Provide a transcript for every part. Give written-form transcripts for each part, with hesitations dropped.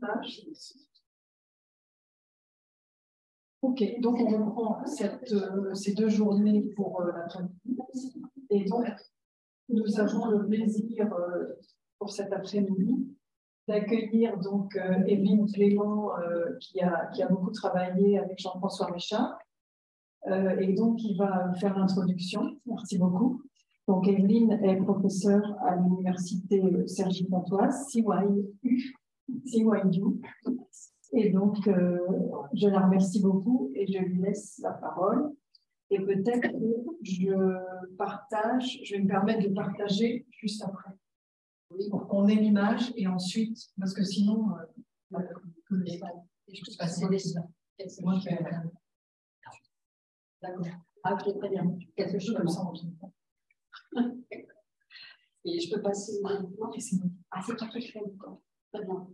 partage. Ok, donc on reprend ces 2 journées pour l'après-midi. Et donc, nous avons le plaisir pour cet après-midi d'accueillir donc Evelyne Clément qui a beaucoup travaillé avec Jean-François Richard et donc il va faire l'introduction. Merci beaucoup. Donc Evelyne est professeure à l'université Cergy-Pontoise, CYU. Et donc je la remercie beaucoup et je lui laisse la parole. Et peut-être que je vais me permettre de partager juste après. Pour qu'on ait l'image et ensuite, parce que sinon, je peux passer les slides. C'est moi qui vais faire. D'accord. Ah, ok, très bien. Quelque chose comme ça. Et je peux passer. Ah, c'est toi qui fais. Très bien.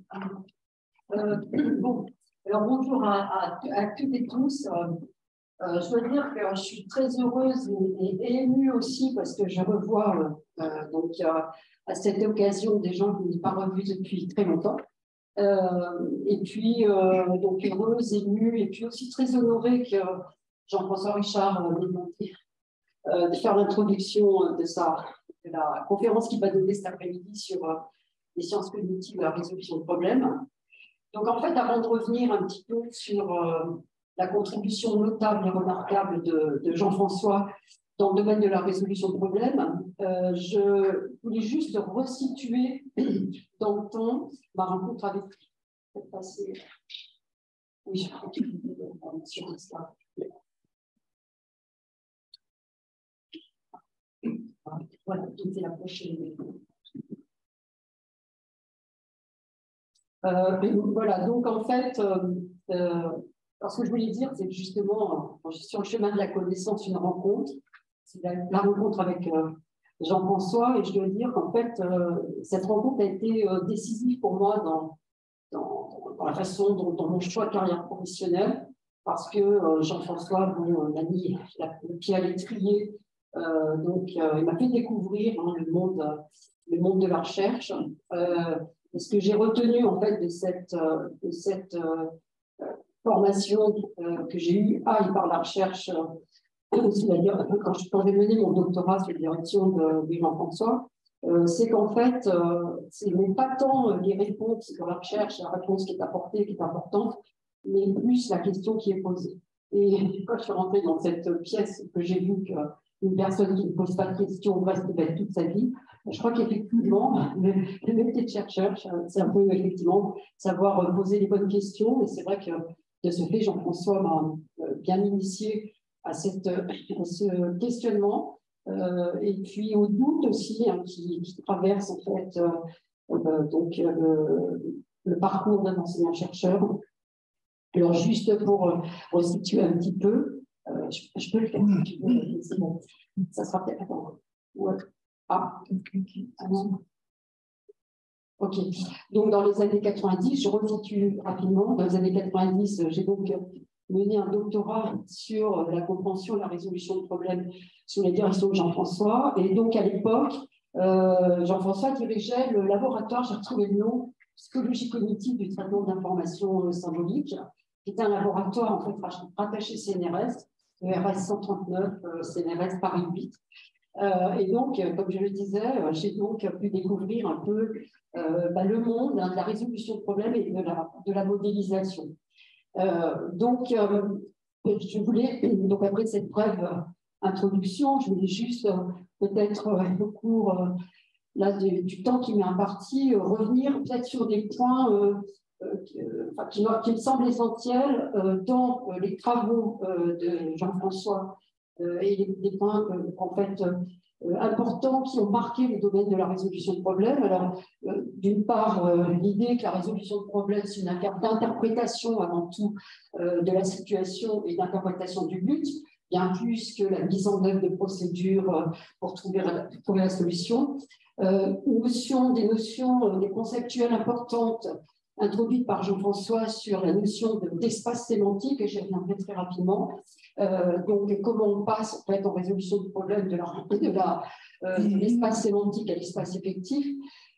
Bon, alors bonjour à toutes et tous. Je dois dire que je suis très heureuse et émue aussi parce que je revois donc à cette occasion des gens que je n'ai pas revus depuis très longtemps. Et puis donc heureuse, émue et puis aussi très honorée que Jean-François Richard m'ait demandé de faire l'introduction de la conférence qu'il va donner cet après-midi sur les sciences cognitives et la résolution de problèmes. Donc en fait, avant de revenir un petit peu sur la contribution notable et remarquable de Jean-François dans le domaine de la résolution de problèmes, je voulais juste resituer dans le temps ma rencontre avec lui. Oui, je crois qu'il sur ça. Voilà, c'est la prochaine. Voilà, donc en fait, alors ce que je voulais dire, c'est que justement, je suis sur le chemin de la connaissance, une rencontre, c'est la rencontre avec Jean-François, et je dois dire qu'en fait, cette rencontre a été décisive pour moi dans la façon dans mon choix de carrière professionnelle, parce que Jean-François m'a mis le pied à l'étrier, donc il m'a fait découvrir le monde de la recherche. Et ce que j'ai retenu en fait de cette formation que j'ai eue par la recherche, c'est-à-dire quand j'ai mené mon doctorat sous la direction de Jean-François, c'est qu'en fait, ce n'est pas tant les réponses de la recherche, la réponse qui est apportée, qui est importante, mais plus la question qui est posée. Et quand je suis rentrée dans cette pièce que j'ai vue qu'une personne qui ne pose pas de questions reste bête toute sa vie, je crois qu'effectivement, le métier de chercheur, c'est un peu effectivement savoir poser les bonnes questions. Et c'est vrai que de ce fait, Jean-François m'a bien initié à ce questionnement. Et puis au doute aussi qui traverse en fait donc le parcours d'un enseignant-chercheur. Alors juste pour resituer un petit peu, je peux le faire. C'est bon. Ça sera peut-être. Ouais. Ah, ok. Donc, dans les années 90, je resitue rapidement. Dans les années 90, j'ai donc mené un doctorat sur la compréhension et la résolution de problèmes sous la direction de Jean-François. Et donc, à l'époque, Jean-François dirigeait le laboratoire, j'ai retrouvé le nom, psychologie cognitive du traitement d'informations symboliques, qui est un laboratoire en fait rattaché CNRS, ERS 139, CNRS Paris 8. Et donc, comme je le disais, j'ai donc pu découvrir un peu le monde de la résolution de problèmes et de la modélisation. Donc, je voulais, donc après cette brève introduction, je voulais juste peut-être au cours du temps qui m'est imparti, revenir peut-être sur des points qui me semblent essentiels dans les travaux de Jean-François et des points en fait importants qui ont marqué le domaine de la résolution de problèmes. Alors, d'une part, l'idée que la résolution de problèmes, c'est une affaire d'interprétation avant tout de la situation et d'interprétation du but, bien plus que la mise en œuvre de procédures pour trouver la solution. Des notions conceptuelles importantes introduites par Jean-François sur la notion d'espace sémantique, et j'y reviendrai très rapidement. Donc, comment on passe en fait en résolution de problème de l'espace sémantique à l'espace effectif.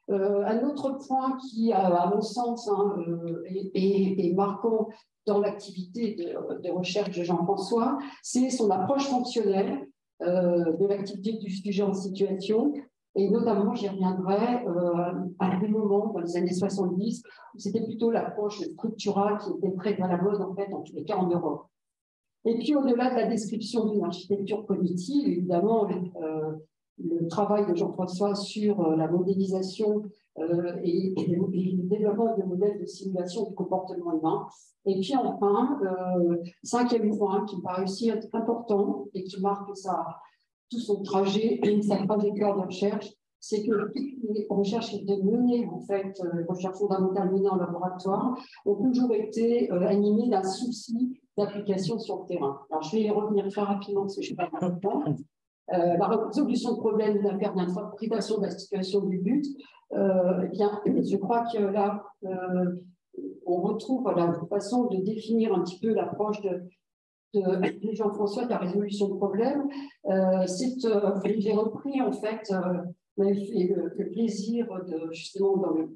Un autre point qui, à mon sens, hein, est marquant dans l'activité de recherche de Jean-François, c'est son approche fonctionnelle de l'activité du sujet en situation. Et notamment, j'y reviendrai à un moment dans les années 70, où c'était plutôt l'approche structurale qui était très à la mode, en fait, en tous les cas en Europe. Et puis, au-delà de la description d'une architecture cognitive, évidemment, le travail de Jean-François sur la modélisation et le développement de modèles de simulation du comportement humain. Et puis enfin, cinquième point qui me paraît aussi important et qui marque tout son trajet, sa trajectoire de recherche, c'est que les recherches qui étaient menées, en fait, les recherches fondamentales menées en laboratoire, ont toujours été animées d'un souci d'application sur le terrain. Alors, je vais y revenir très rapidement parce que je ne suis pas dans le temps. La résolution de problèmes d'une affaire d'interprétation de la situation du but, eh bien, je crois que là, on retrouve la façon de définir un petit peu l'approche de Jean-François de la résolution de problèmes. J'ai repris, en fait, m'avait fait le plaisir justement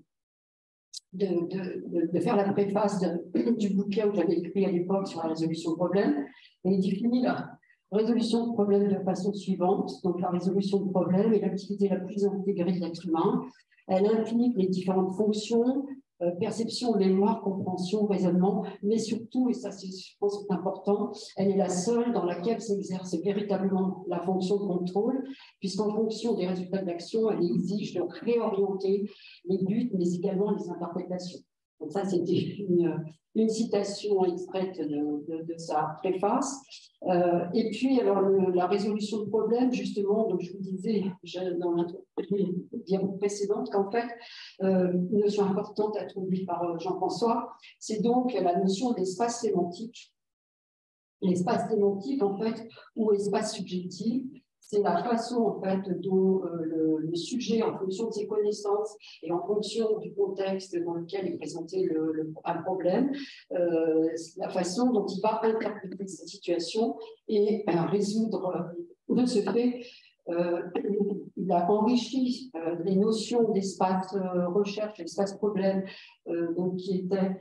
de faire la préface du bouquin que j'avais écrit à l'époque sur la résolution de problèmes, et il définit la résolution de problèmes de façon suivante. Donc, la résolution de problèmes est l'activité la plus intégrée de l'être humain. Elle implique les différentes fonctions, perception, mémoire, compréhension, raisonnement, mais surtout, et ça, je pense que c'est important, elle est la seule dans laquelle s'exerce véritablement la fonction de contrôle, puisqu'en fonction des résultats de l'action, elle exige de réorienter les buts, mais également les interprétations. Donc ça, c'était une citation extraite de sa préface. Et puis, alors, la résolution de problèmes, justement, donc je vous disais dans l'introduction précédente qu'en fait, une notion importante introduite par Jean-François, c'est donc la notion d'espace sémantique. L'espace sémantique, en fait, ou espace subjectif, c'est la façon, en fait, dont le sujet, en fonction de ses connaissances et en fonction du contexte dans lequel est présenté un problème, la façon dont il va interpréter cette situation et résoudre de ce fait. Il a enrichi les notions d'espace recherche, d'espace problème, donc qui étaient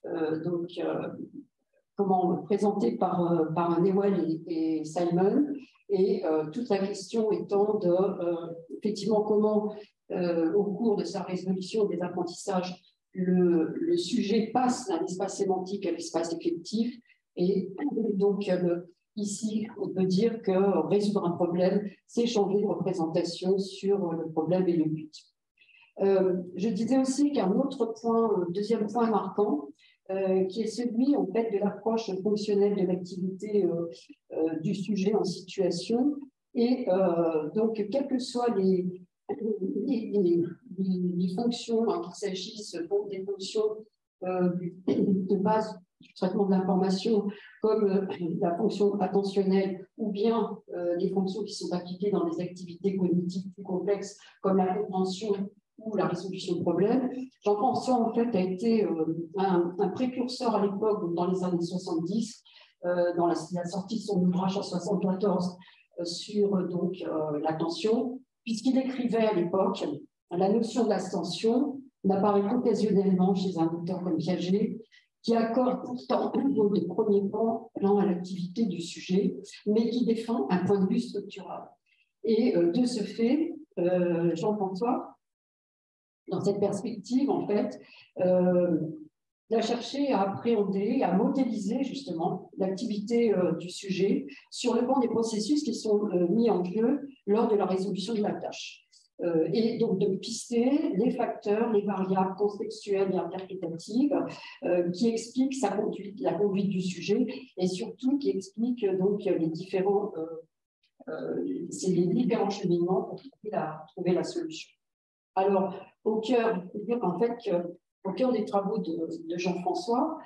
présenté par Newell et Simon, et toute la question étant effectivement comment, au cours de sa résolution des apprentissages, le sujet passe d'un espace sémantique à l'espace effectif, et donc ici, on peut dire que résoudre un problème, c'est changer de représentation sur le problème et le but. Je disais aussi qu'un autre point, deuxième point marquant, qui est celui en fait de l'approche fonctionnelle de l'activité du sujet en situation. Et donc, quelles que soient les fonctions, hein, qu'il s'agisse des fonctions de base du traitement de l'information, comme la fonction attentionnelle, ou bien les fonctions qui sont appliquées dans les activités cognitives plus complexes, comme la compréhension ou la résolution de problèmes. Jean-François, en fait, a été un précurseur à l'époque, dans les années 70, dans la sortie de son ouvrage en 74 sur l'attention, puisqu'il écrivait à l'époque la notion de l'attention n'apparaît qu'occasionnellement chez un auteur comme Piaget, qui accorde pourtant de premier plan à l'activité du sujet, mais qui défend un point de vue structural. Et de ce fait, Jean-François, dans cette perspective, en fait, il a cherché à appréhender, à modéliser justement l'activité du sujet sur le plan des processus qui sont mis en jeu lors de la résolution de la tâche. Et donc de pister les facteurs, les variables contextuelles et interprétatives qui expliquent la conduite du sujet, et surtout qui expliquent donc les différents cheminements pour trouver la solution. Alors, au cœur des travaux de Jean-François,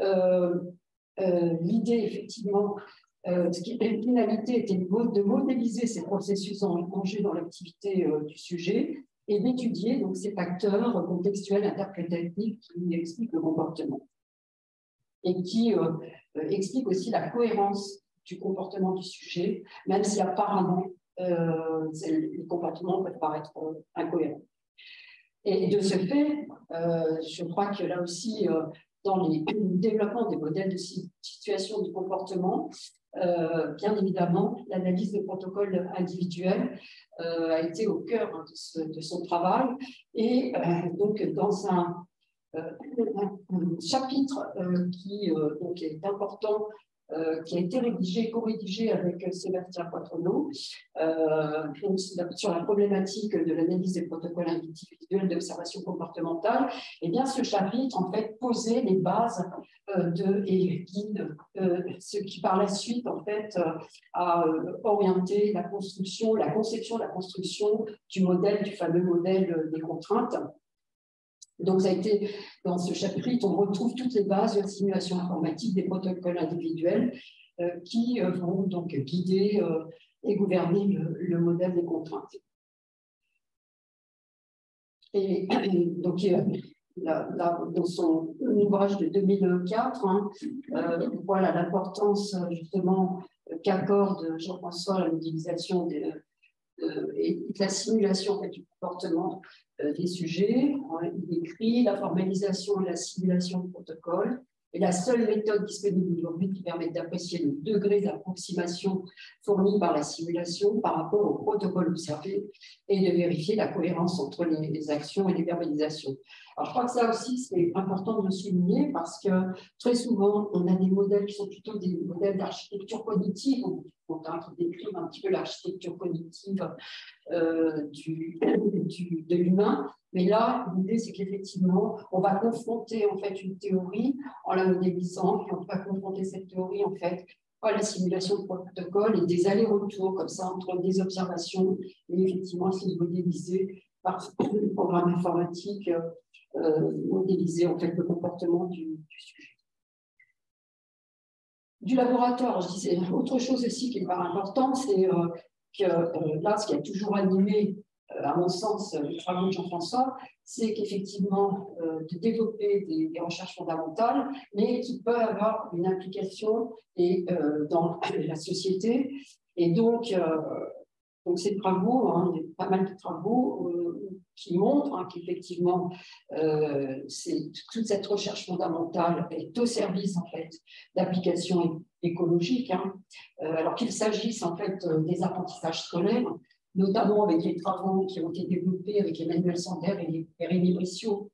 l'idée, effectivement, la finalité était de modéliser ces processus en jeu dans l'activité du sujet et d'étudier donc ces facteurs contextuels interprétatifs qui expliquent le comportement et qui expliquent aussi la cohérence du comportement du sujet, même si apparemment les comportements peuvent paraître incohérents. Et de ce fait, je crois que là aussi, dans le développement des modèles de situation de comportement, bien évidemment, l'analyse des protocoles individuels a été au cœur de son travail. Et donc, dans un chapitre qui donc est important, qui a été rédigé, co-rédigé avec Sébastien Poitrenaud, sur la problématique de l'analyse des protocoles individuels d'observation comportementale. Et bien, ce chapitre, en fait, posait les bases et guide ce qui, par la suite, en fait, a orienté la construction, la conception, la construction du modèle, du fameux modèle des contraintes. Donc, ça a été, dans ce chapitre, on retrouve toutes les bases de la simulation informatique des protocoles individuels qui vont donc guider et gouverner le modèle des contraintes. Et donc, dans son ouvrage de 2004, voilà l'importance justement qu'accorde Jean-François à la modélisation et de la simulation en fait, du comportement des sujets. Il écrit la formalisation et la simulation de protocole est la seule méthode disponible aujourd'hui qui permet d'apprécier le degré d'approximation fourni par la simulation par rapport au protocole observé et de vérifier la cohérence entre les actions et les verbalisations. Alors, je crois que ça aussi, c'est important de le souligner parce que très souvent, on a des modèles qui sont plutôt des modèles d'architecture cognitive, qui décrivent un petit peu l'architecture cognitive de l'humain. Mais là, l'idée, c'est qu'effectivement, on va confronter en fait une théorie en la modélisant, et on va confronter cette théorie en fait à la simulation de protocole et des allers-retours comme ça entre des observations et effectivement essayer de modéliser par le programme informatique, modéliser en fait le comportement du sujet. Du laboratoire, je disais autre chose aussi qui est pas important, c'est que là, ce qui a toujours animé, à mon sens, les travaux de Jean-François, c'est qu'effectivement, de développer des recherches fondamentales, mais qui peuvent avoir une implication dans la société. Et donc ces travaux, pas mal de travaux qui montrent qu'effectivement, toute cette recherche fondamentale est au service en fait d'applications écologiques, alors qu'il s'agisse en fait des apprentissages scolaires, notamment avec les travaux qui ont été développés avec Emmanuel Sander et Rémi Brissot.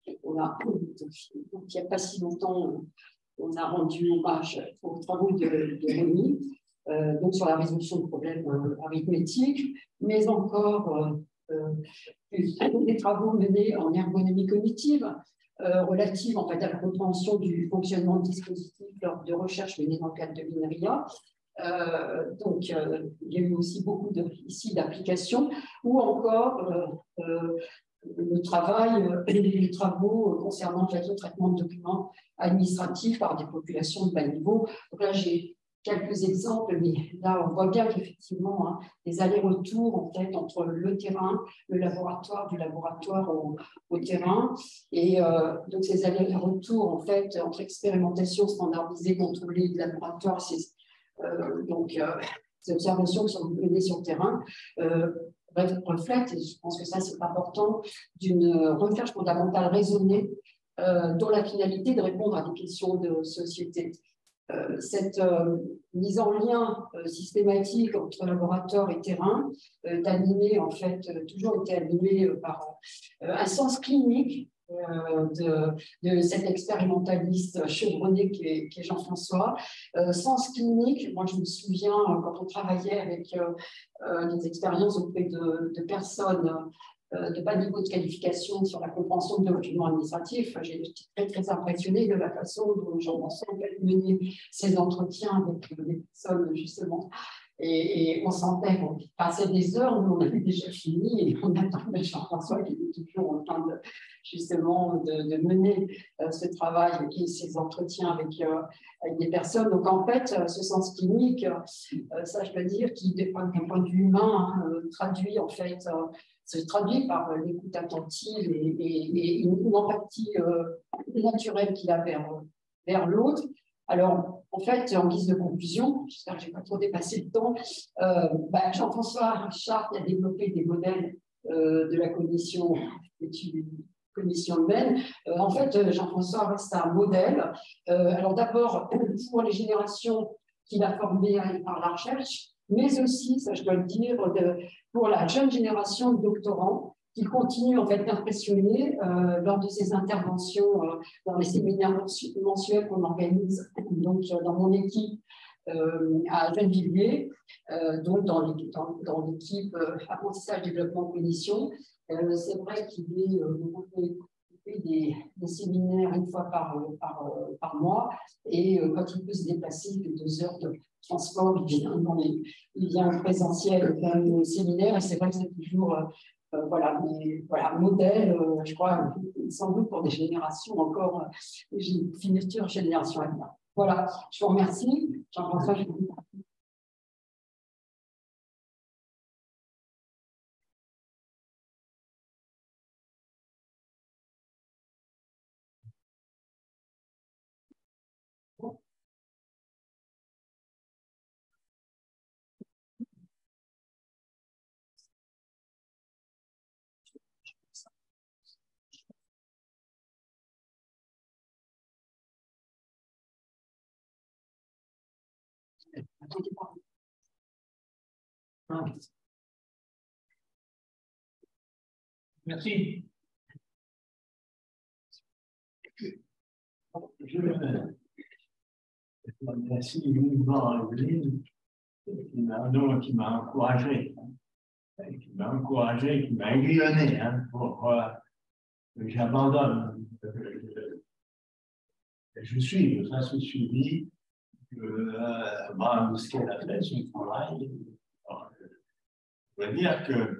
Il n'y a pas si longtemps, on a rendu hommage aux travaux de Rémi. Donc sur la résolution de problèmes arithmétiques, mais encore des travaux menés en ergonomie cognitive relative en fait, à la compréhension du fonctionnement de dispositifs lors de recherches menées dans le cadre de l'INRIA. Donc, il y a eu aussi beaucoup ici d'applications, ou encore le travail et les travaux concernant le traitement de documents administratifs par des populations de bas niveau. Donc là, j'ai quelques exemples, mais là, on voit bien qu'effectivement, les allers-retours en fait, entre le terrain, le laboratoire, du laboratoire au terrain. Et donc, ces allers-retours en fait, entre expérimentation standardisée, contrôlée de laboratoire, ces observations qui sont menées sur le terrain, reflètent, et je pense que ça, c'est important, d'une recherche fondamentale raisonnée dont la finalité est de répondre à des questions de société. Cette mise en lien systématique entre laboratoire et terrain est animée, en fait, toujours été animée par un sens clinique de cet expérimentaliste chevronné qui est Jean-François. Sens clinique, moi je me souviens quand on travaillait avec des expériences auprès de personnes de bas niveau de qualification sur la compréhension de documents administratifs. J'ai été très, très impressionnée de la façon dont Jean-François menait ses entretiens avec des personnes, justement. Et on sentait qu'on passait des heures, nous on avait déjà fini, et on attendait Jean-François qui était toujours en train de mener ce travail et ces entretiens avec des personnes. Donc en fait, ce sens clinique, ça je peux dire, qui d'un point de vue humain, se traduit par l'écoute attentive et une empathie naturelle qu'il a vers l'autre. Alors, en fait, en guise de conclusion, j'espère que je n'ai pas trop dépassé le temps, Jean-François Richard a développé des modèles de la cognition humaine. En fait, Jean-François reste un modèle. Alors d'abord, pour les générations qu'il a formées par la recherche, mais aussi, ça je dois le dire, pour la jeune génération de doctorants qui continue en fait d'impressionner lors de ses interventions dans les séminaires mensuels qu'on organise donc dans mon équipe à Gennevilliers, donc dans l'équipe apprentissage, développement, cognition. C'est vrai qu'il fait des séminaires une fois par mois et quand il peut se déplacer, de 2 heures de transport, il vient en présentiel faire le séminaire et c'est vrai que c'est toujours voilà, modèle, je crois, sans doute pour des générations encore, future génération à venir. Voilà, je vous remercie. Jean-François, je vous dis. Merci. Je remercie vivement Evelyne qui m'a encouragé, qui m'a aiguillonné pour que j'abandonne. Je suis, je reste suivi de ce qu'elle a fait, son travail. Alors, je dois dire que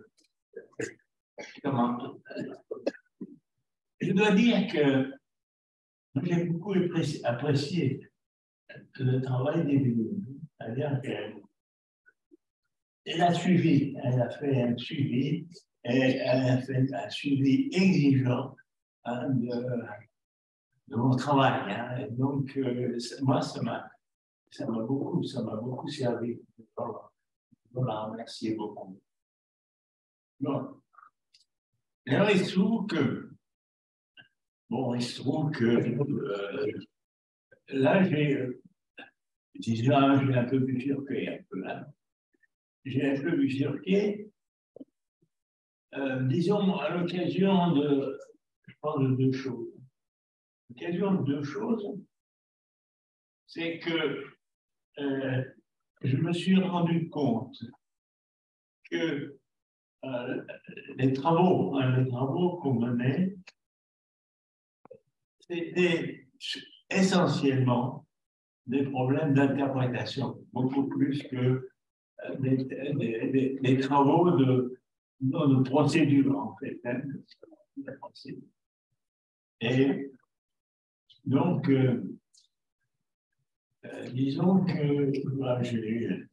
j'ai beaucoup apprécié le travail d'Evelyne. C'est-à-dire qu'elle a suivi, elle a fait un suivi, et elle a fait un suivi exigeant de mon travail. Et donc, moi, ça m'a beaucoup servi. Je la remercie beaucoup. Bon. Alors, il se trouve que là, j'ai un peu bifurqué J'ai un peu bifurqué, disons, à l'occasion de, je pense, de 2 choses. L'occasion de 2 choses, c'est que je me suis rendu compte que les travaux qu'on menait, c'était essentiellement des problèmes d'interprétation, beaucoup plus que des travaux de procédure, en fait. Et donc, disons que j'ai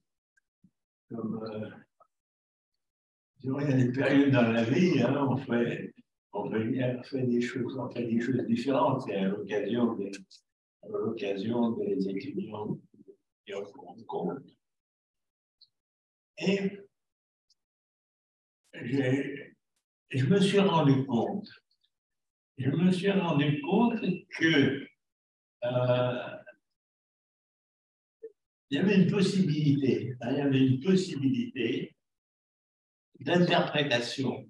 il y a des périodes dans la vie, on fait des choses différentes. C'est à l'occasion des étudiants qui en rendent compte. Et je me suis rendu compte que il y avait une possibilité d'interprétation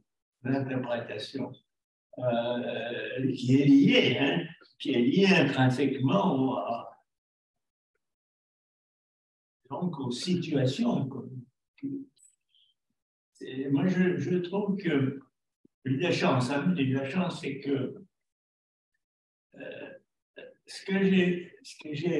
qui est liée intrinsèquement donc aux situations. Moi, je trouve que j'ai eu de la chance, c'est que ce que j'ai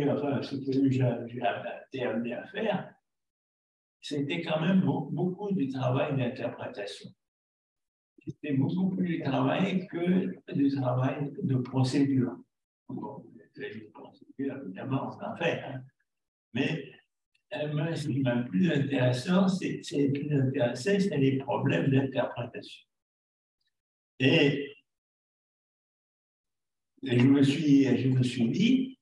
été amené à faire, c'était quand même beaucoup du travail d'interprétation. C'était beaucoup plus du travail que du travail de procédure. Bon, les procédures, évidemment, on en fait. Mais ce qui m'a plus intéressant, c'est les problèmes d'interprétation. Et je me suis dit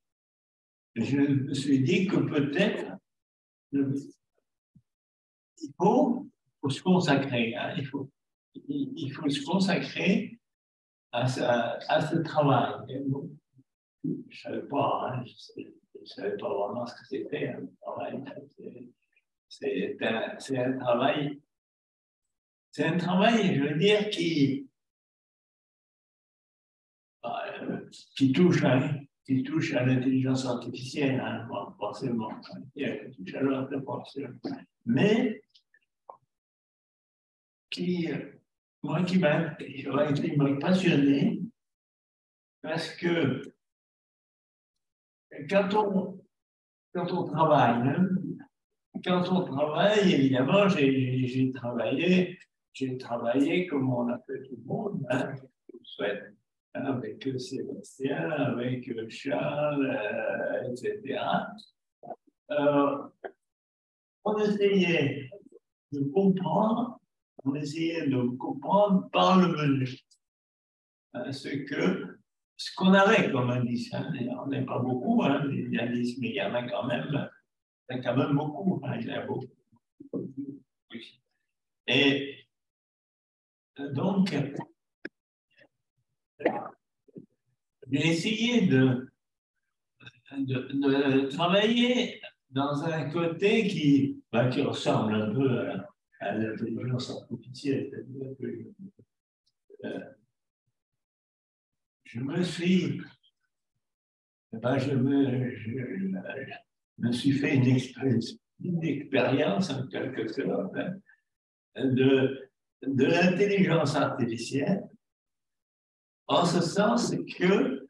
que peut-être il faut se consacrer. Il faut il faut se consacrer à ce travail. Je ne savais pas, hein, je savais pas vraiment ce que c'était un travail. C'est un travail, je veux dire, qui touche à l'intelligence artificielle, hein, forcément, qui touche à l'autre, forcément. Mais qui m'a passionné parce que quand on travaille, hein, évidemment, j'ai travaillé comme on a fait tout le monde, hein, avec Sébastien, avec Charles, etc. On essayait de comprendre par le menu ce qu'on avait comme indice. Hein. On n'est pas beaucoup, hein, les indices, mais il y en a quand même beaucoup. Hein, il y en a beaucoup. Et donc, j'ai essayé de travailler dans un côté qui ressemble un peu à l'intelligence artificielle. C'est-à-dire que je me suis fait une expérience en quelque sorte de l'intelligence artificielle, en ce sens que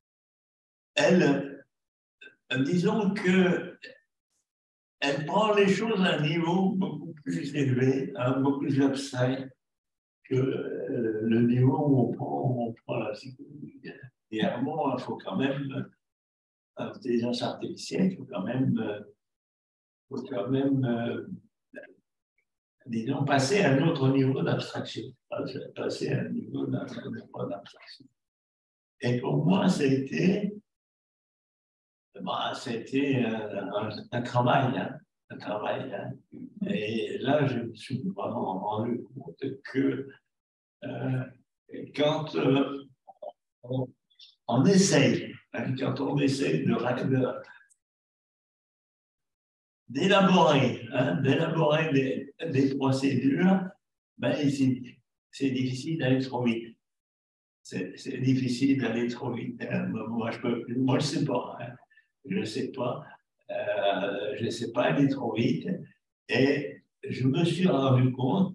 disons que elle prend les choses à un niveau beaucoup plus élevé, hein, beaucoup plus abstrait que le niveau où on prend la psychologie. Et à un moment, il faut quand même, l'intelligence artificielle, il faut quand même disons, passer à un autre niveau d'abstraction. Passer à un niveau d'abstraction. Et pour moi, c'était un travail. Hein, un travail. Hein. Et là, je me suis vraiment rendu compte que quand on essaye, hein, d'élaborer des procédures, c'est difficile d'aller trop vite. C'est difficile d'aller trop vite. Hein. Moi, je ne sais pas. Hein. Je ne sais pas. Je ne sais pas aller trop vite. Et je me suis rendu compte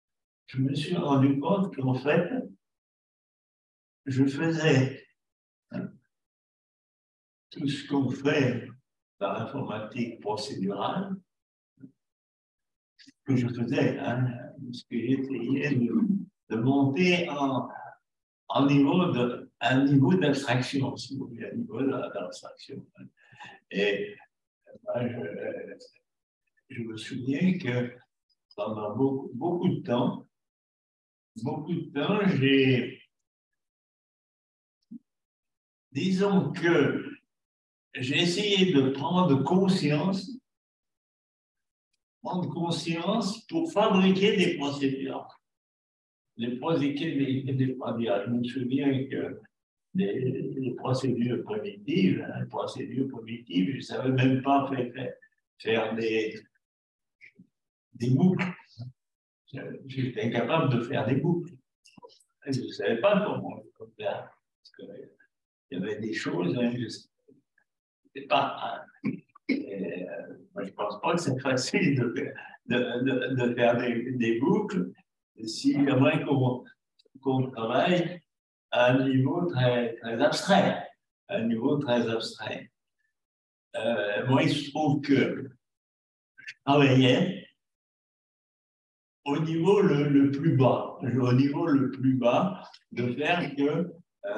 qu'en fait, je faisais tout ce qu'on fait dans l'informatique procédurale, que je faisais, hein, ce que j'essayais de monter un niveau d'abstraction, si vous voulez, un niveau d'abstraction. Et moi, je me souviens que pendant beaucoup de temps, disons que j'ai essayé de prendre conscience pour fabriquer des procédures. Je me souviens que les procédures primitives, je ne savais même pas faire des boucles. J'étais incapable de faire des boucles. Je ne savais pas comment faire. Parce qu'il y avait des choses, hein, je ne sais pas. Hein. Moi, je ne pense pas que c'est facile de faire des boucles si j'aimerais qu'on travaille à un niveau très abstrait. Moi, il se trouve que je travaillais au niveau le plus bas, de faire que,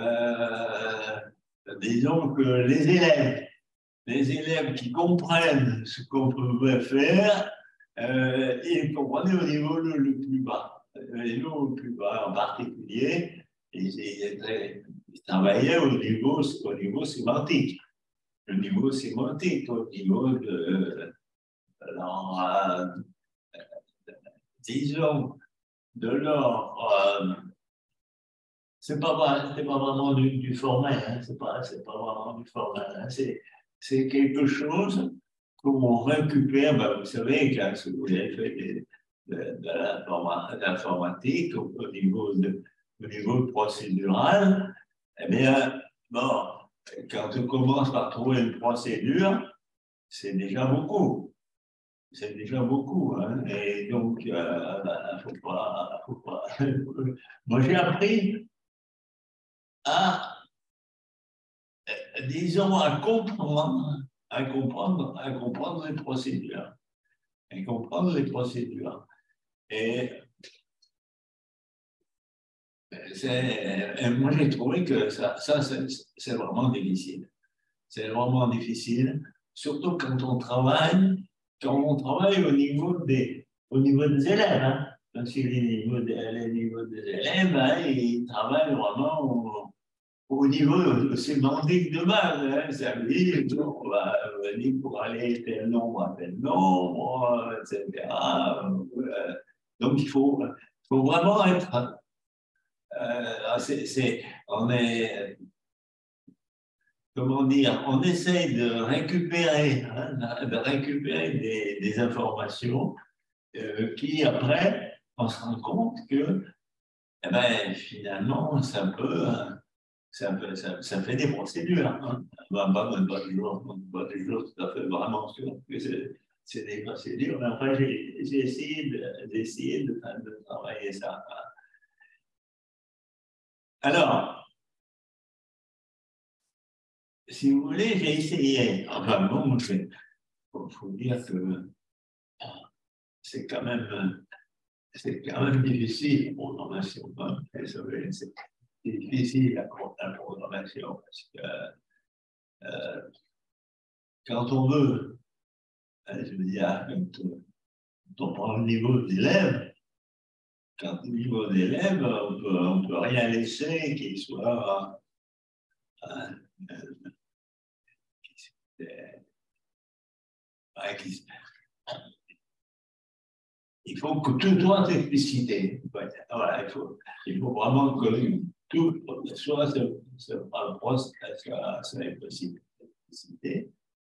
disons que les élèves qui comprennent ce qu'on pouvait faire, ils comprenaient au niveau le plus bas. Le niveau le plus bas en particulier, ils travaillaient au niveau sémantique. Au niveau de disons, de leur c'est pas vraiment du formel, hein, c'est pas vraiment du formel, hein, c'est quelque chose qu'on récupère, ben, vous savez, quand vous avez fait de l'informatique au niveau procédural, eh bien, bon, quand on commence par trouver une procédure, c'est déjà beaucoup. C'est déjà beaucoup. Hein, et donc, faut pas. Moi, j'ai appris à, disons, à comprendre les procédures. À comprendre les procédures. Et moi, j'ai trouvé que ça c'est vraiment difficile. C'est vraiment difficile, surtout quand on travaille au niveau des élèves. Hein. Parce que les niveaux des élèves, hein, ils travaillent vraiment au niveau sémantique de base. Hein. Ça veut dire on va venir pour aller tel nombre à tel nombre, etc. Donc, il faut vraiment être. On est, comment dire, on essaye de récupérer, hein, des informations qui, après, on se rend compte que, eh ben, finalement, ça fait des procédures. Hein. Pas toujours tout à fait vraiment sûr que c'est des procédures, mais après, j'ai essayé de travailler ça. Alors, si vous voulez, j'ai essayé. Enfin, bon, il faut dire que c'est quand même difficile la programmation. Hein. C'est difficile la programmation parce que quand on veut, je veux dire, quand on prend le niveau d'élève, quand le niveau d'élève, on peut rien laisser qui soit il faut que tout soit explicité. Voilà, il faut vraiment que tout soit explicité.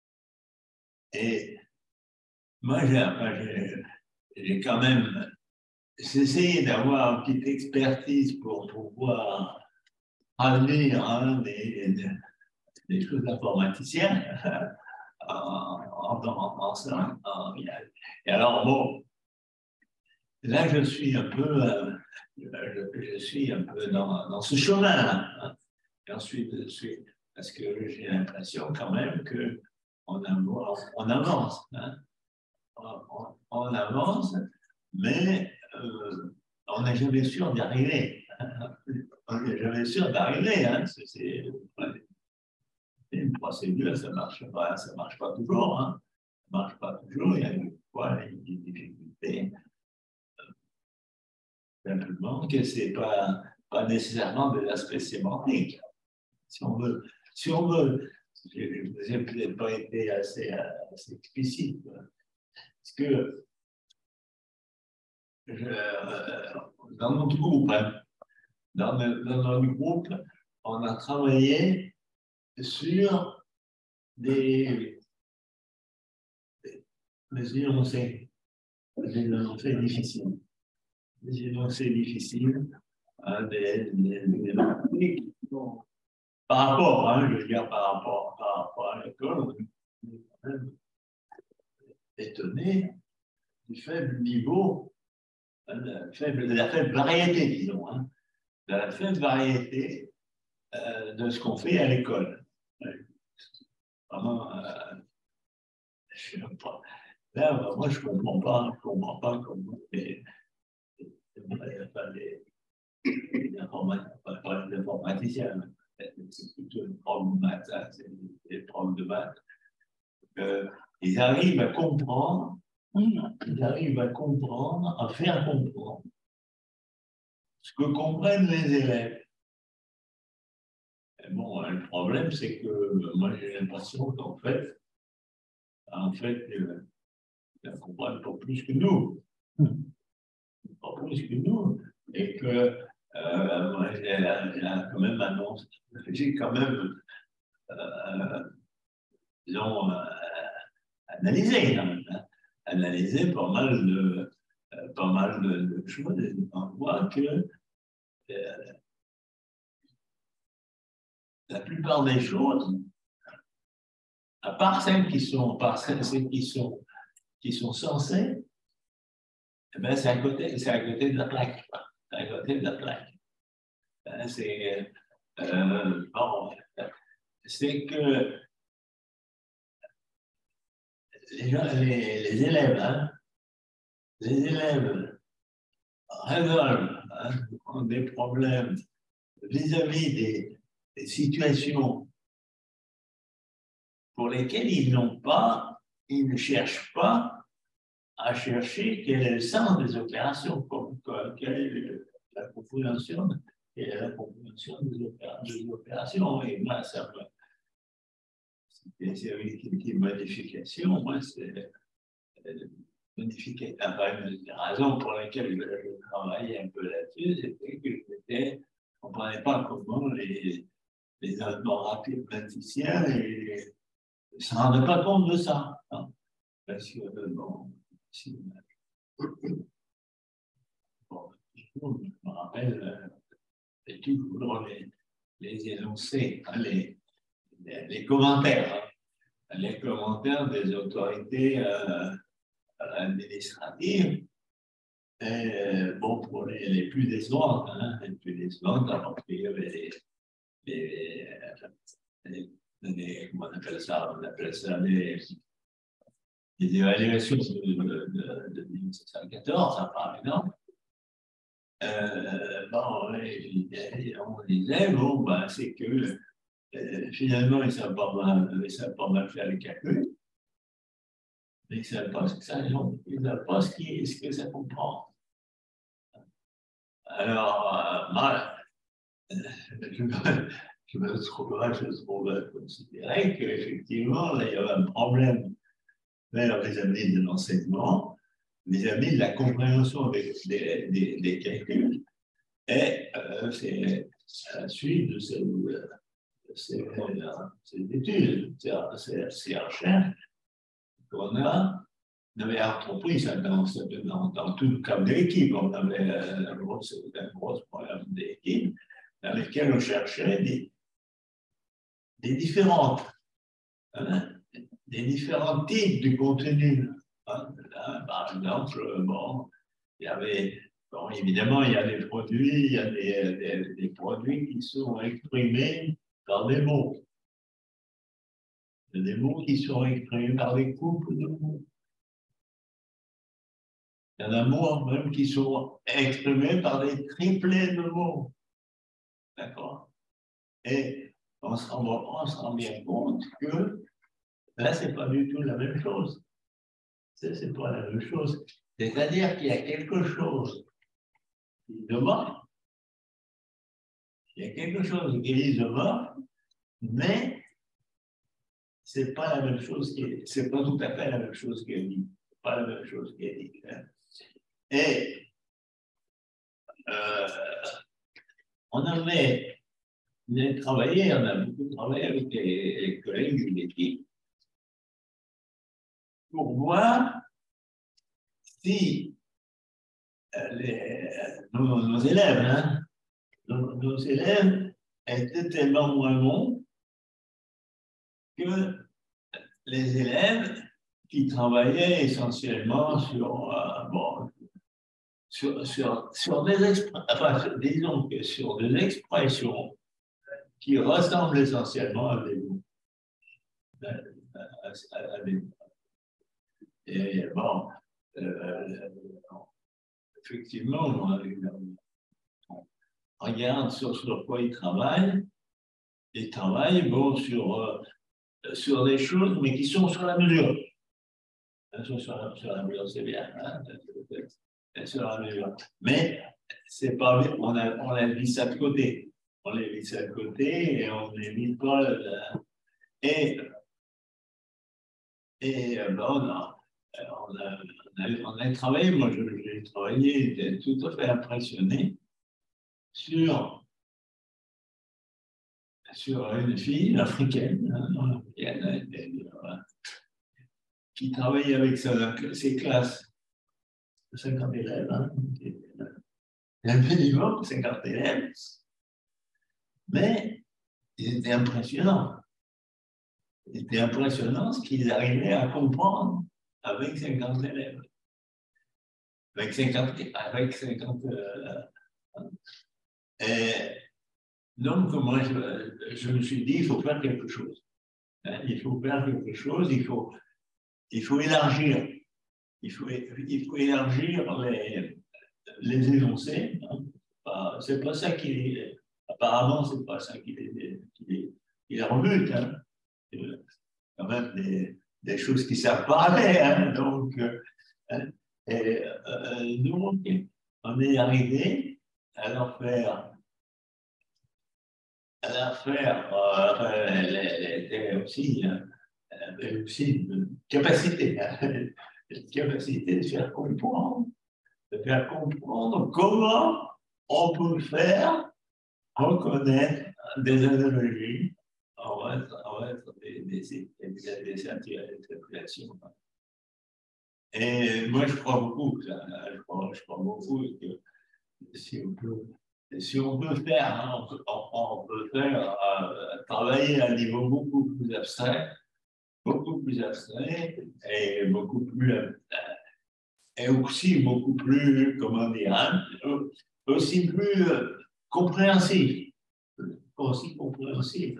Et moi, j'ai quand même essayé d'avoir une petite expertise pour pouvoir amener hein, des choses d'informaticiens en ça. Et alors, bon, là, je suis un peu dans ce chemin-là. Hein. Et ensuite, parce que j'ai l'impression quand même qu'on avance. Hein. On avance, mais on n'est jamais sûr d'y arriver. On n'est jamais sûr d'arriver. Hein. C'est une procédure, ça marche pas toujours. Hein. Ça marche pas toujours. Il y a des fois des difficultés. Simplement que ce n'est pas nécessairement de l'aspect sémantique. Si on veut, je n'ai peut-être pas été assez explicite. Parce que dans notre groupe, hein, dans notre groupe, on a travaillé sur des énoncés difficiles. Des énoncés difficiles, par rapport, hein, je veux dire, par rapport à l'école, on est quand même étonné du faible niveau, de la faible variété, disons, hein, de la faible variété de ce qu'on fait à l'école. Vraiment, je sais pas. Là, moi, je ne comprends pas comment les informaticiens, c'est plutôt une prof de maths, hein, c'est des profs de maths, ils arrivent à comprendre, à faire comprendre ce que comprennent les élèves. Et bon, le problème, c'est que moi, j'ai l'impression qu'en fait, ils ne comprennent pas plus que nous. Ils ne plus que nous, et que moi, j'ai quand même annoncé, j'ai quand même, disons, analysé, hein, analysé pas mal de choses, et on voit que la plupart des choses, à part celles qui sont, qui sont censées, eh ben, c'est à côté de la plaque. C'est à côté de la plaque. C'est bon, c'est que les élèves, hein, les élèves résolvent, hein, ont des problèmes vis-à-vis des situations pour lesquelles ils ne cherchent pas à chercher quel est le sens des opérations, quelle est la compréhension, quelle est la compréhension des opérations. Et moi, ça me. C'est une modification, moi, c'est modification. La raison pour laquelle je travaillais un peu là-dessus, c'était que je ne comprenais pas comment les informaticiens ne se rendaient pas compte de ça. Hein. Parce que, bon, bon, je me rappelle toujours les énoncés, hein, les commentaires. Hein. Les commentaires des autorités administratives, bon, pour les plus décevantes, hein, les plus décevantes, alors qu'il y avait comment on appelle ça? On appelle ça les évaluations de 1914, hein, par exemple. Bon, on disait, bon, ben, c'est que finalement, ils savent pas mal faire les calculs. Mais ils ne savent pas ce que ça, ils savent pas ce que ça comprend. Alors, moi, je trouve considérer qu'effectivement, là, il y avait un problème vers les amis de l'enseignement, les amis de la compréhension des calculs, et c'est à la suite de ces études, ces recherches, qu'on avait entrepris ça dans tout le cadre de l'équipe. On avait un gros programme d'équipe dans lequel on cherchait des différents types de contenus. Hein. Par exemple, bon, il y avait, bon, évidemment, il y a des produits, il y a des produits qui sont exprimés par des mots. Il y a des mots qui sont exprimés par des couples de mots. Il y en a mots même qui sont exprimés par des triplets de mots. D'accord? Et on se rend bien compte que là, ce n'est pas du tout la même chose. Ce n'est pas la même chose. C'est-à-dire qu'il y a quelque chose qui demande, il y a quelque chose qui est isomorphe, mais ce n'est pas la même chose c'est pas tout à fait la même chose qui est dit. C'est pas la même chose qui est dit. Hein. Et on avait travaillé, on a beaucoup travaillé avec les collègues de l'équipe pour voir si nos élèves, hein, nos élèves étaient tellement moins bons que les élèves qui travaillaient essentiellement sur disons que sur des expressions qui ressemblent essentiellement à des mots. Et bon, effectivement, on regarde sur quoi ils travaillent. Ils travaillent bon, sur des choses, mais qui sont sur la mesure. Sur la mesure, c'est bien. Hein, sur la mesure. Mais c'est pas, on a mis ça de côté. On les mis ça de côté et on les mis pas. Et bon, on a on a travaillé, moi j'ai travaillé, j'étais tout à fait impressionné sur une fille africaine, qui travaillait avec ses classes de 50 élèves, un minimum de 50 élèves, mais il était impressionnant. C'était impressionnant ce qu'ils arrivaient à comprendre avec 50 élèves. Avec 50 et donc, moi, je me suis dit, il faut faire quelque chose. Il faut faire quelque chose, il faut élargir. Il faut élargir les énoncés. C'est pas ça apparemment, c'est pas ça qui les rebute. Quand même des choses qui savent parler. Donc, donc, on est arrivé à leur faire. Elle avait aussi une capacité, une capacité de faire comprendre comment on peut faire reconnaître des analogies entre des interprétations. Et moi, je crois beaucoup, je crois beaucoup que si on peut faire, on peut faire travailler à un niveau beaucoup plus abstrait et beaucoup plus et aussi beaucoup plus, comment dire, aussi plus compréhensif. Aussi compréhensif.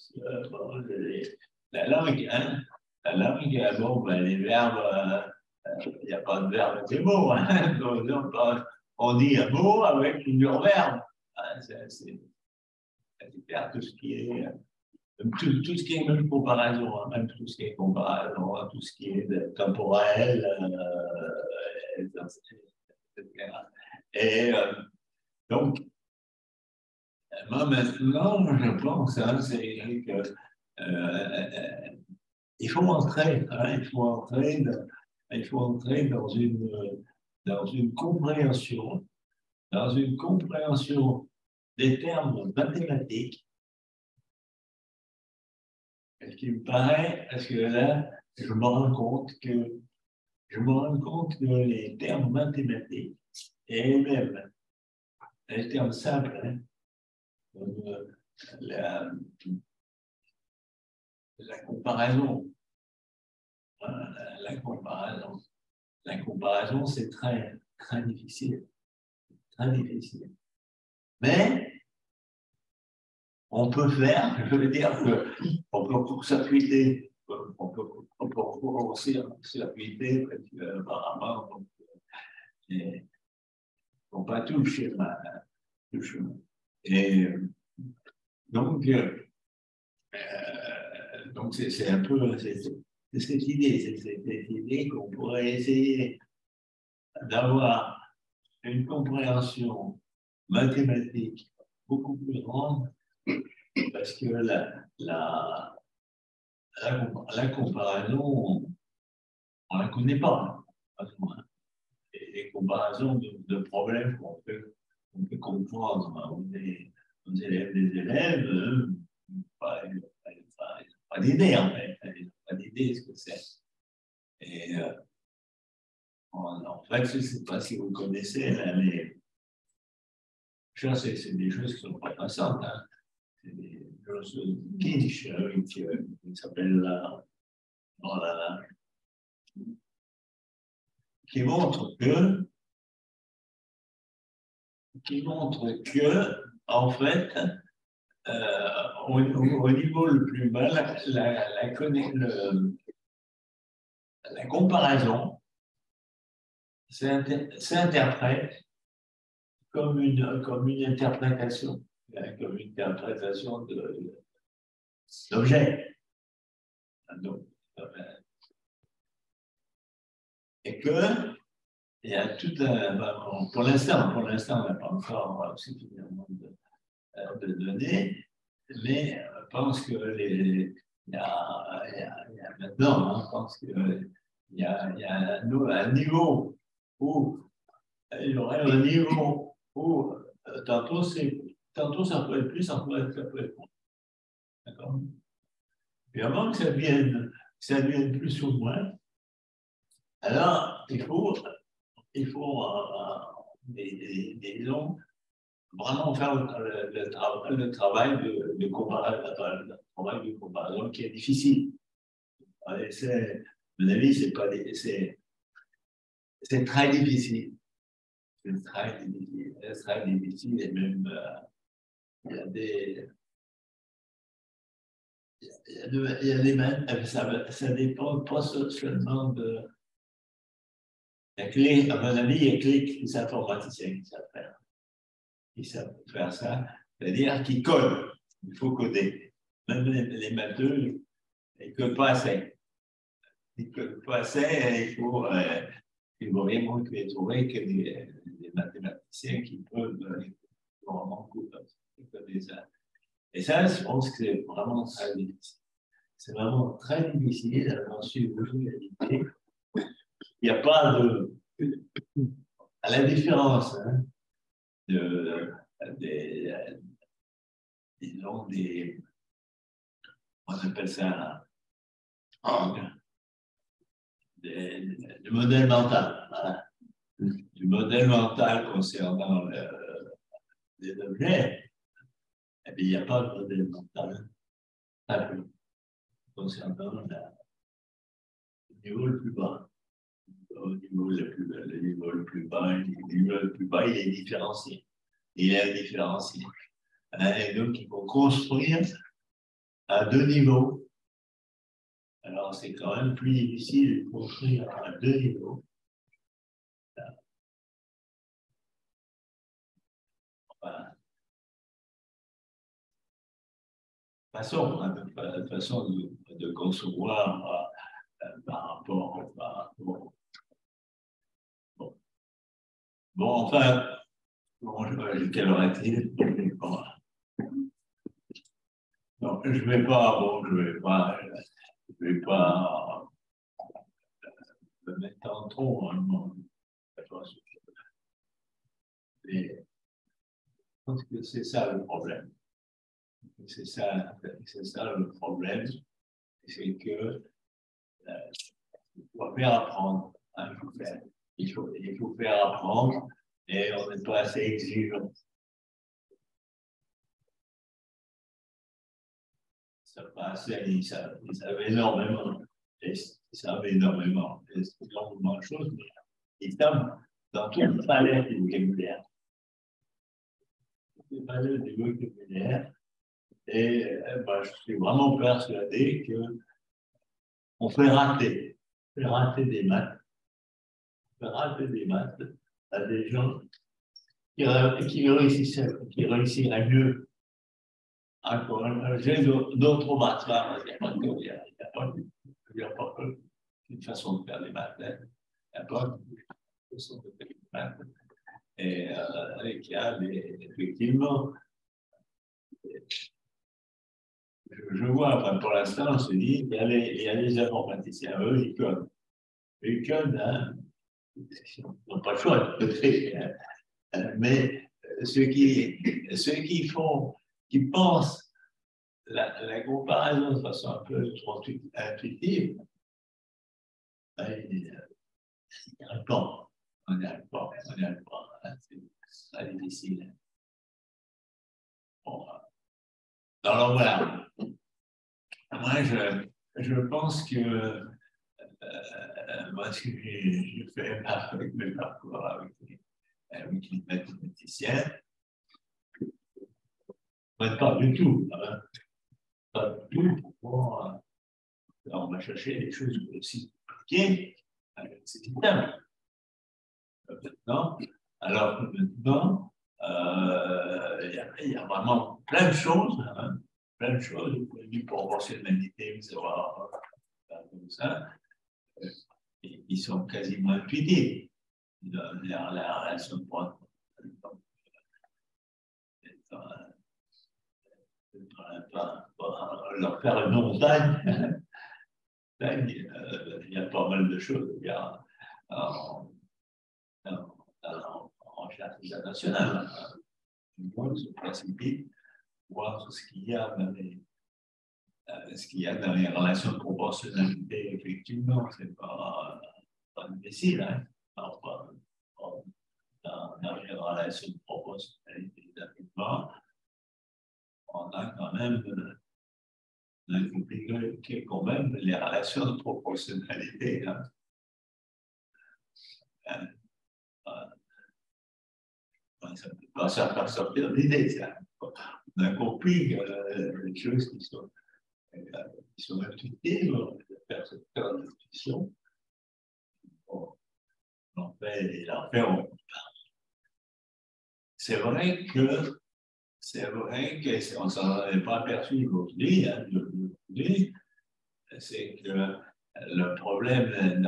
La langue, la langue, bon, ben, les verbes, il n'y a pas de verbe et des mots. Donc, on dit un mot avec plusieurs verbes. C'est tout ce qui est tout ce qui est même comparaison, même tout ce qui est comparaison, tout ce qui est temporel, etc. Et donc, moi maintenant, je pense, c'est que il faut entrer, il faut entrer dans une compréhension, des termes mathématiques, ce qui me paraît, parce que là, je me rends compte que les termes mathématiques et même les termes simples, la comparaison, la comparaison, c'est très, très difficile. Très difficile. Mais on peut faire, je veux dire qu'on peut pour s'appuyer, on peut aussi s'appuyer apparemment, on pas tout le chemin. Et donc c'est un peu cette idée qu'on pourrait essayer d'avoir une compréhension mathématique beaucoup plus grande, parce que la comparaison, on ne la connaît pas. Et les comparaisons de problèmes qu'on peut comprendre aux élèves des élèves, pas d'idée en fait, pas d'idée de ce que c'est. Et en fait, je ne sais pas si vous connaissez, là, mais c'est des choses qui sont pas passantes. C'est des choses Kinch, qui s'appelle qui montre que, en fait, au niveau le plus bas, la comparaison s'interprète comme une interprétation d'objet. Et que il y a tout un. Pour l'instant, on n'a pas encore suffisamment de données, mais je pense que il y a maintenant, je pense que un niveau où il y aurait un niveau où tantôt ça peut être plus, ça peut être moins. D'accord? Et avant que ça vienne plus ou moins, alors il faut disons, vraiment faire le travail de comparaison qui est difficile. À mon avis, c'est très difficile. C'est très difficile et même il y a des ça dépend pas seulement de la clé, à mon avis, il y a les informaticiens qui savent faire ça, c'est-à-dire qu'ils codent. Il faut coder. Même les matheux, ils ne codent pas assez. Ils ne codent pas assez et il faut vraiment trouver que des mathématiciens qui peuvent vraiment coder ça. Et ça, je pense que c'est vraiment très difficile. C'est vraiment très difficile d'en suivre une réalité. Il n'y a pas de. À la différence disons, on appelle ça du modèle mental. Voilà. Du modèle mental concernant les objets. Eh bien, il n'y a pas de modèle mental concernant le niveau le plus bas. Le niveau le plus bas, il est différencié. Il est indifférencié. Et donc, il faut construire à deux niveaux. Alors, c'est quand même plus difficile de construire à deux niveaux. Enfin, façon de concevoir par rapport. Bon, enfin, quelle heure est-il? Non, je ne vais pas me mettre en trop. Et je pense que c'est ça le problème. C'est ça le problème, c'est que il faut faire apprendre. Hein, il faut faire apprendre et on n'est pas assez exigeant. Ça passe, ils savent énormément. Ils savent énormément de choses, mais ils savent dans toute la palette du vocabulaire. Toute la palette du vocabulaire. Et je suis vraiment persuadé qu'on fait rater des maths. On fait rater des maths à des gens qui réussiraient mieux. J'ai d'autres maths là, il n'y a pas une façon de faire des maths. Il n'y a pas une façon de faire des maths. Et il y a effectivement, je vois, enfin, pour l'instant, on se dit, il y a les informaticiens, eux, ils codent. Ils codent, hein, ils n'ont pas le choix de coder. Mais ceux qui pensent la comparaison de façon un peu trop intuitive, ils n'y arrivent pas. On n'y arrive pas. C'est très difficile. Bon. Alors voilà. Moi, je pense que moi, ce que j'ai fait avec mes parcours avec les mathématiciens, pas du tout. Hein, pas du tout. On va chercher des choses aussi compliquées. C'est simple. Maintenant, alors que maintenant, il y a vraiment plein de choses, hein, plein de choses, du proportionnalité, savoir comme ça, qui sont quasiment intuitives. La relation de pointe, leur faire une montagne, il y a pas mal de choses. Il y a en recherche internationale, se classifier, voir ce qu'il y a dans les relations de proportionnalité. Effectivement, c'est pas difficile. Hein? Enfin, dans les relations de proportionnalité d'habitement, on a quand même qui est quand même les relations de proportionnalité. Hein? Ça ne peut pas faire sortir l'idée. On a compris les choses qui sont intuitives, on peut faire cette intuition. C'est vrai que on ne s'en est pas aperçu aujourd'hui, hein, c'est que le problème de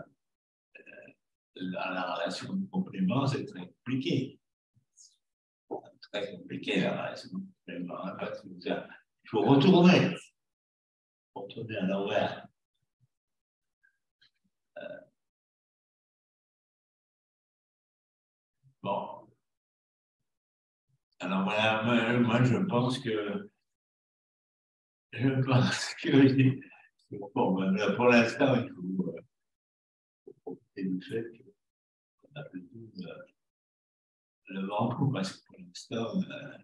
la relation de complément, c'est très compliqué. Très compliqué la relation de complément, hein, parce qu'il faut retourner à l'envers. Bon. Alors voilà, moi je pense que bon, pour l'instant, il faut profiter du fait qu'on a plutôt le vent coup, parce que pour l'instant,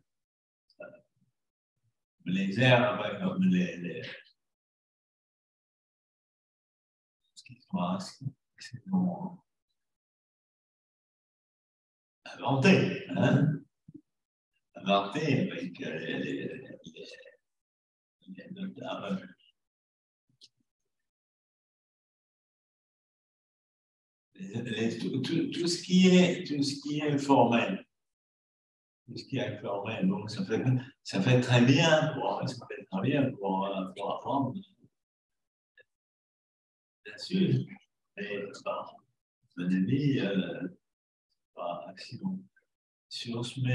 les airs, comme ce qui sont inventés, hein? Inventés avec tout ce qui est formel. Tout ce qui est formel. Donc, ça fait très bien pour apprendre. Bien sûr. Mais, à mon avis, si on se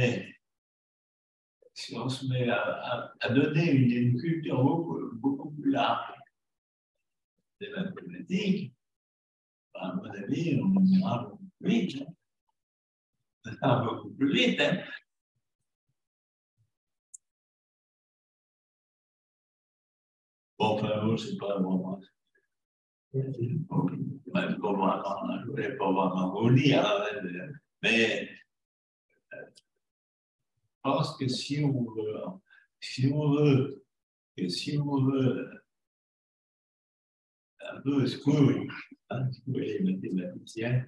met à donner une culture beaucoup plus large des mathématiques, à mon avis, on ira beaucoup plus vite. Beaucoup plus vite. Hein. Bon, enfin, moi, c'est pas vraiment. Je ne voulais pas vraiment vous lire, mais je pense que si on veut un peu secouer les mathématiciens,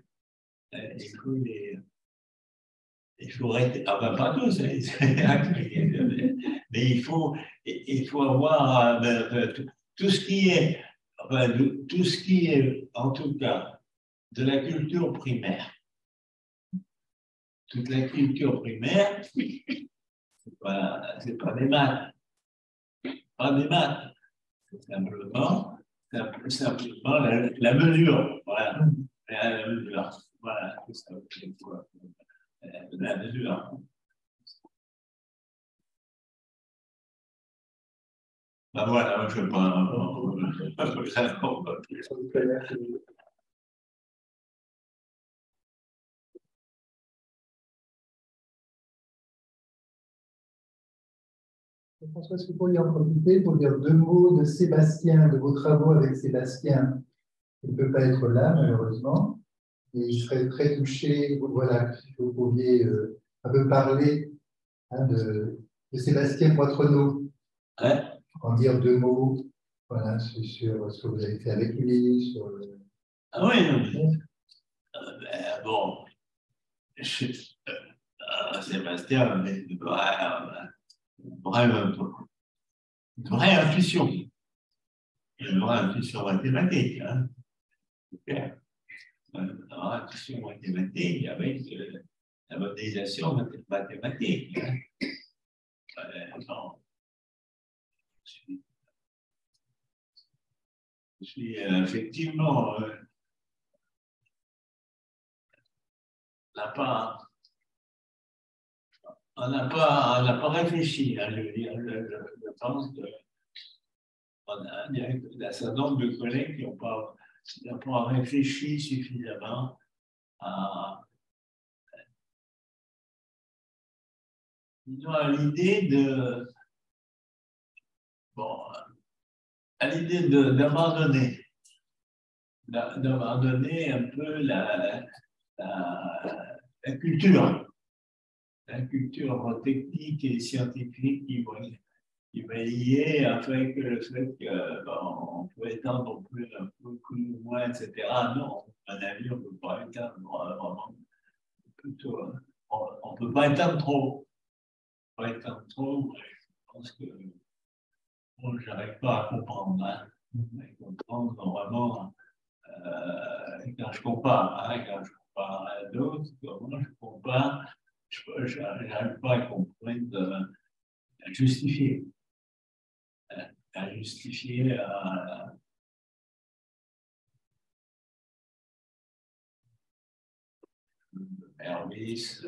il faut arrêter, enfin pas tous, mais il faut avoir tout ce qui est, en tout cas, de la culture primaire. Toute la culture primaire, c'est pas des maths. Pas des maths. C'est simplement la mesure. Voilà. La mesure. Voilà. C'est ça. La mesure. Ben voilà, je ne sais pas. François, est-ce que vous pourriez en profiter pour dire deux mots de Sébastien, de vos travaux avec Sébastien? Il ne peut pas être là, malheureusement. Et je serais très touché, voilà, si vous pouviez un peu parler de Sébastien Poitrenaud. Ouais. En dire deux mots, voilà, sur ce que vous avez fait avec lui. Ah oui, non. Bon. Sébastien, une vraie intuition. Une vraie intuition mathématique. Hein. Une vraie intuition mathématique avec la modélisation mathématique. Hein. Je suis effectivement on n'a pas réfléchi. Hein, je veux dire, je pense il y a un certain nombre de collègues qui n'ont pas réfléchi suffisamment à l'idée d'abandonner un peu la culture technique et scientifique qui va lier avec le fait qu'on peut étendre un peu plus ou moins, etc. Non, à mon avis, on ne peut pas étendre vraiment. Plutôt, on ne peut pas étendre trop. On peut pas étendre trop, je pense que bon, je n'arrive pas à comprendre. À comprendre vraiment quand je compare à d'autres, comment je compare, je n'arrive pas à comprendre, à justifier. Hermès.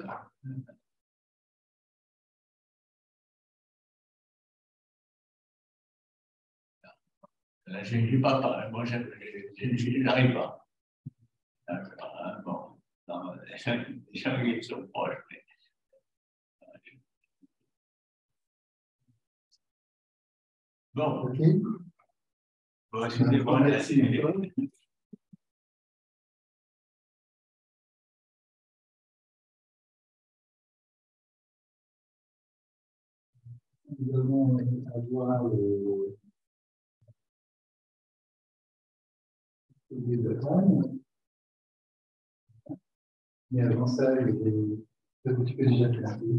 Je n'ai pas, moi, je n'arrive pas. Bon, les gens qui sont proches, mais. Bon, ok. Bon, excusez-moi, merci. Nous allons avoir le de temps. Mais avant ça, tu peux déjà te lancer.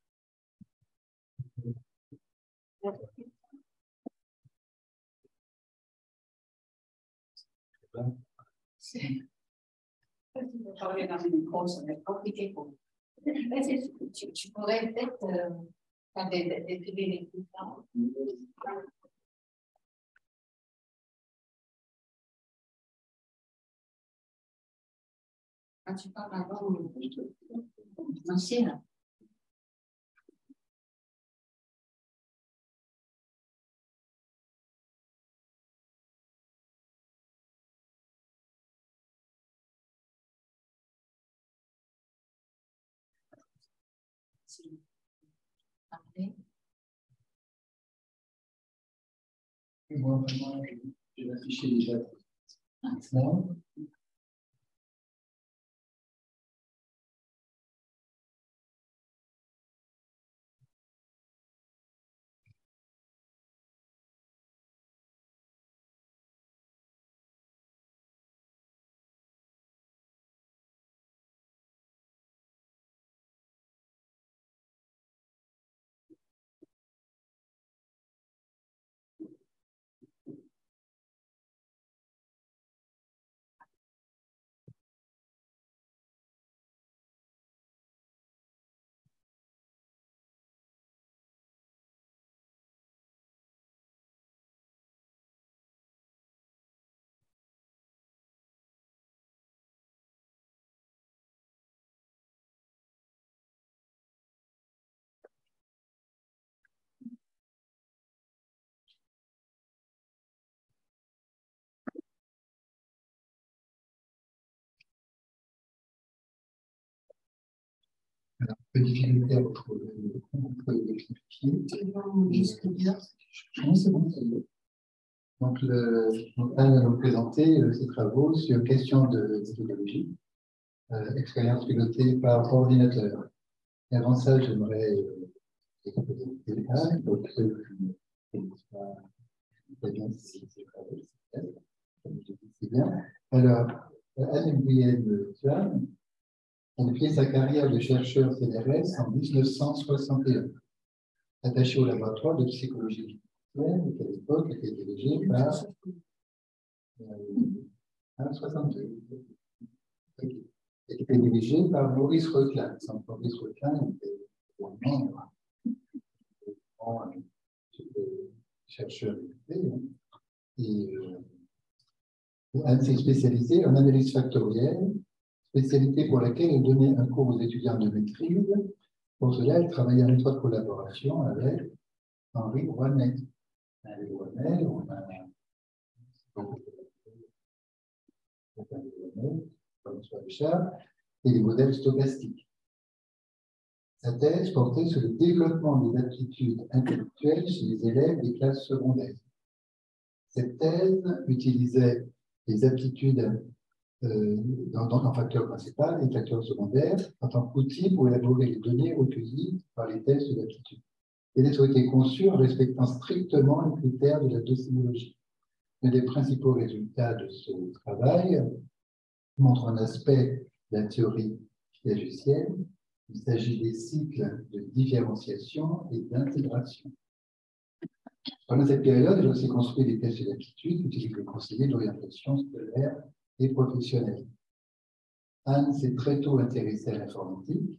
Parler dans une micro, ça va être compliqué pour vous. Tu pourrais peut-être faire des télés différents. Quand tu parles avant, ancienne. Moi, vraiment, je vais afficher déjà. Maintenant. Un peu de difficulté à retrouver le simplifier. Non, c'est bon, c'est bon. Donc, Anne va nous présenter ses travaux sur questions de méthodologie, expérience pilotée par ordinateur. Et avant ça, j'aimerais présenter Anne, donc ceux qui ne connaissent pas bien ses travaux, comme je dis bien. Alors, Anne-Brienne Tuan a fait sa carrière de chercheur CNRS en 1961, attaché au laboratoire de psychologie clinicienne, qui à l'époque était dirigé par 62. Était dirigé par Maurice Reclin. Maurice Reclin était vraiment un chercheur réputé. Et Anne s'est spécialisée en analyse factorielle, spécialité pour laquelle elle donnait un cours aux étudiants de maîtrise. Pour cela, elle travaillait en étroite collaboration avec Henri Rouanet. un Lorraine, on a François Richard, et les modèles stochastiques. Sa thèse portait sur le développement des aptitudes intellectuelles chez les élèves des classes secondaires. Cette thèse utilisait les aptitudes dans facteur principal et facteur secondaire en tant qu'outil pour élaborer les données recueillies par les tests d'aptitude. Elle a été conçue en respectant strictement les critères de la docimologie. Un des principaux résultats de ce travail montre un aspect de la théorie piagétienne. Il s'agit des cycles de différenciation et d'intégration. Pendant cette période, il a aussi construit des tests d'aptitude utilisés le conseiller d'orientation scolaire et professionnelle. Anne s'est très tôt intéressée à l'informatique.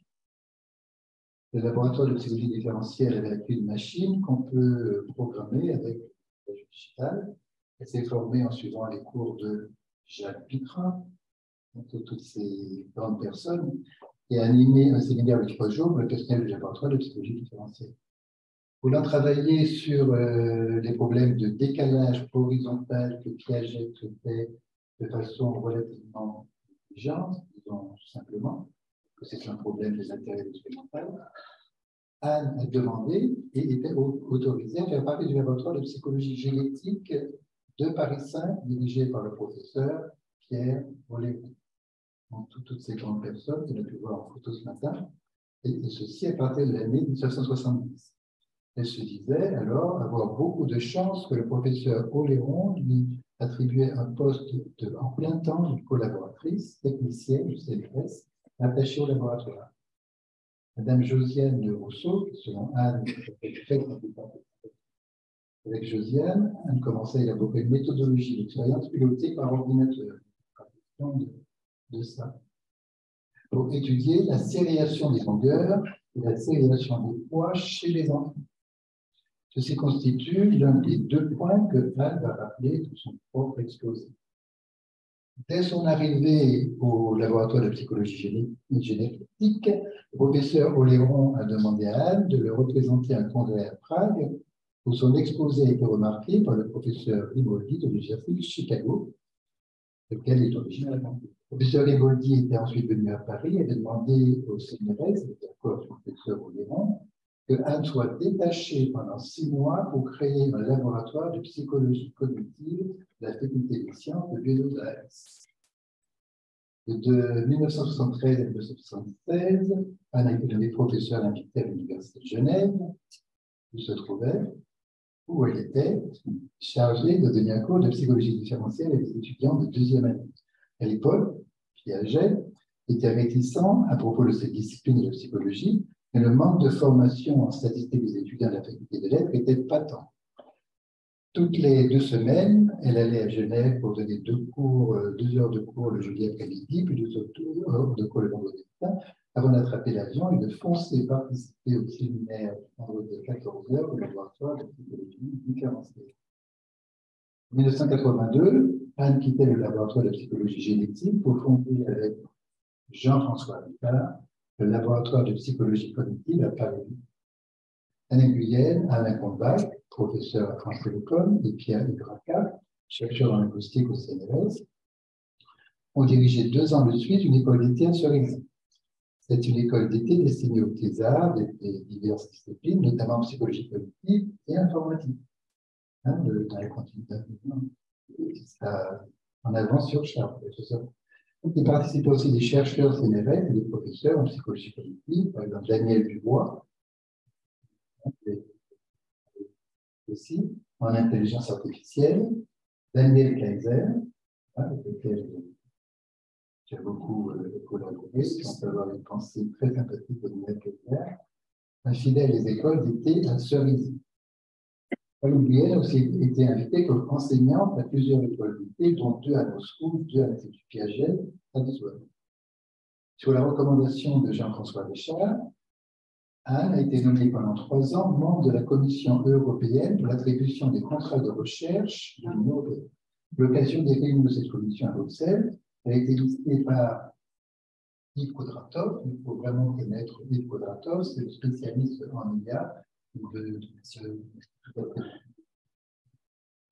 Le laboratoire de psychologie différentielle avec une machine qu'on peut programmer avec la digital. Elle s'est formée en suivant les cours de Jacques Pittra, toutes ces grandes personnes, et a animé un séminaire de 3 jours pour le personnel du laboratoire de psychologie différentielle. Voulant travailler sur les problèmes de décalage horizontal que Piaget traitait de façon relativement intelligente, disons tout simplement, que c'est un problème des intérêts expérimentaux, Anne a demandé et était autorisée à faire partie du laboratoire de psychologie génétique de Paris 5, dirigé par le professeur Pierre Voléry. Donc, toutes ces grandes personnes qu'on a pu voir en photo ce matin, et ceci à partir de l'année 1970. Elle se disait alors avoir beaucoup de chance que le professeur Oléron lui attribuait un poste en plein temps de collaboratrice, technicienne du CNRS, attachée au laboratoire. Madame Josiane Rousseau, qui selon Anne, était très compétente. Avec Josiane, Anne commençait à élaborer une méthodologie d'expérience pilotée par ordinateur. De ça. Pour étudier la sériation des longueurs et la sériation des poids chez les enfants. Ceci constitue l'un des 2 points que Anne va rappeler de son propre exposé. Dès son arrivée au laboratoire de psychologie génétique, le professeur Oléron a demandé à Anne de le représenter à un congrès à Prague, où son exposé a été remarqué par le professeur Riboldi de l'Université de Chicago, lequel est originaire. Le professeur Riboldi était ensuite venu à Paris et a demandé au CNRS, avec l'accord du professeur Oléron, que Anne soit détachée pendant 6 mois pour créer un laboratoire de psychologie cognitive de la faculté des sciences de Buenos Aires. De 1973 à 1976, Anne a été nommée professeure invitée à l'Université de Genève, où elle était chargée de donner un cours de psychologie différentielle à des étudiants de 2e année. À l'époque, Piaget était réticent à propos de cette discipline de la psychologie, mais le manque de formation en statistique des étudiants de la faculté des lettres était patent. Toutes les 2 semaines, elle allait à Genève pour donner 2 heures de cours le jeudi après-midi, puis 2 heures de cours le vendredi matin, avant d'attraper l'avion et de foncer participer au séminaire vendredi à 14 heures au laboratoire de psychologie différentielle. En 1982, Anne quittait le laboratoire de psychologie génétique pour fonder avec Jean-François Ricard le laboratoire de psychologie cognitive à Paris. Anne Guyenne, Alain Combach, professeur à France Télécom, et Pierre Igraca, chercheur en linguistique au CNRS, ont dirigé 2 ans de suite une école d'été à Cerisy. C'est une école d'été destinée aux thésards des diverses disciplines, notamment psychologie cognitive et informatique. Dans les continuités en avance sur Charles. Il participe aussi des chercheurs CNRS et des professeurs en psychologie cognitive, par exemple Daniel Dubois, aussi en intelligence artificielle, Daniel Kaiser, avec lequel j'ai beaucoup collaboré, on peut avoir une pensée très sympathique de Daniel Kaiser, un fidèle des écoles d'été à Cerisy. Paul Guyenne a aussi été invité comme enseignante à plusieurs écoles d'été, dont 2 à Moscou, 2 à l'Institut Piaget à Lisbonne. Sur la recommandation de Jean-François Richard, Anne a été nommée pendant 3 ans membre de la Commission européenne pour l'attribution des contrats de recherche de l'Union européenne. À l'occasion des réunions de cette commission à Bruxelles, elle a été listée par Yves Kodratov. Il faut vraiment connaître Yves Kodratov, c'est le spécialiste en IA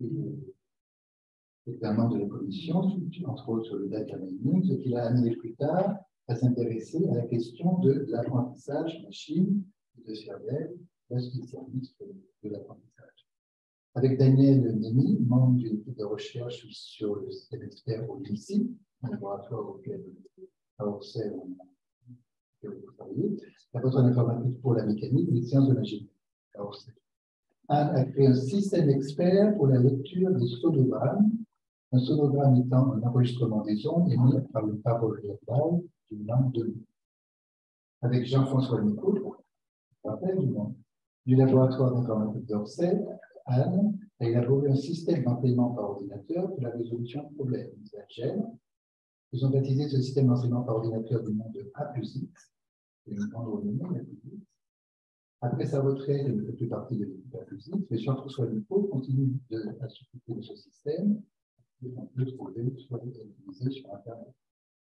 était un membre de la commission, entre autres sur le data mining, ce qui l'a amené plus tard à s'intéresser à la question de l'apprentissage machine, de faire d'elle la spécialiste de l'apprentissage. Avec Daniel Nemi, membre d'une équipe de recherche sur le système expert au LICI, un laboratoire auquel à Orsay vous travaillez, laboratoire d'informatique pour la mécanique et les sciences de l'ingénierie à Orsay, a créé un système expert pour la lecture des sonogrammes, un sonogramme étant un enregistrement des ondes émis par une parole verbale d'une langue donnée. Avec Jean-François Nicot, je rappelle du laboratoire d'informatique d'Orsay, Anne a élaboré un système d'enseignement par ordinateur pour la résolution de problèmes. Ils ont baptisé ce système d'enseignement par ordinateur du nom de A plus X, et une grande renommée, A plus X. Après sa retraite, elle ne fait plus partie de l'équipe A plus X, mais Jean-François Nicot continue à s'occuper de ce système, on peut trouver soit utilisé sur Internet.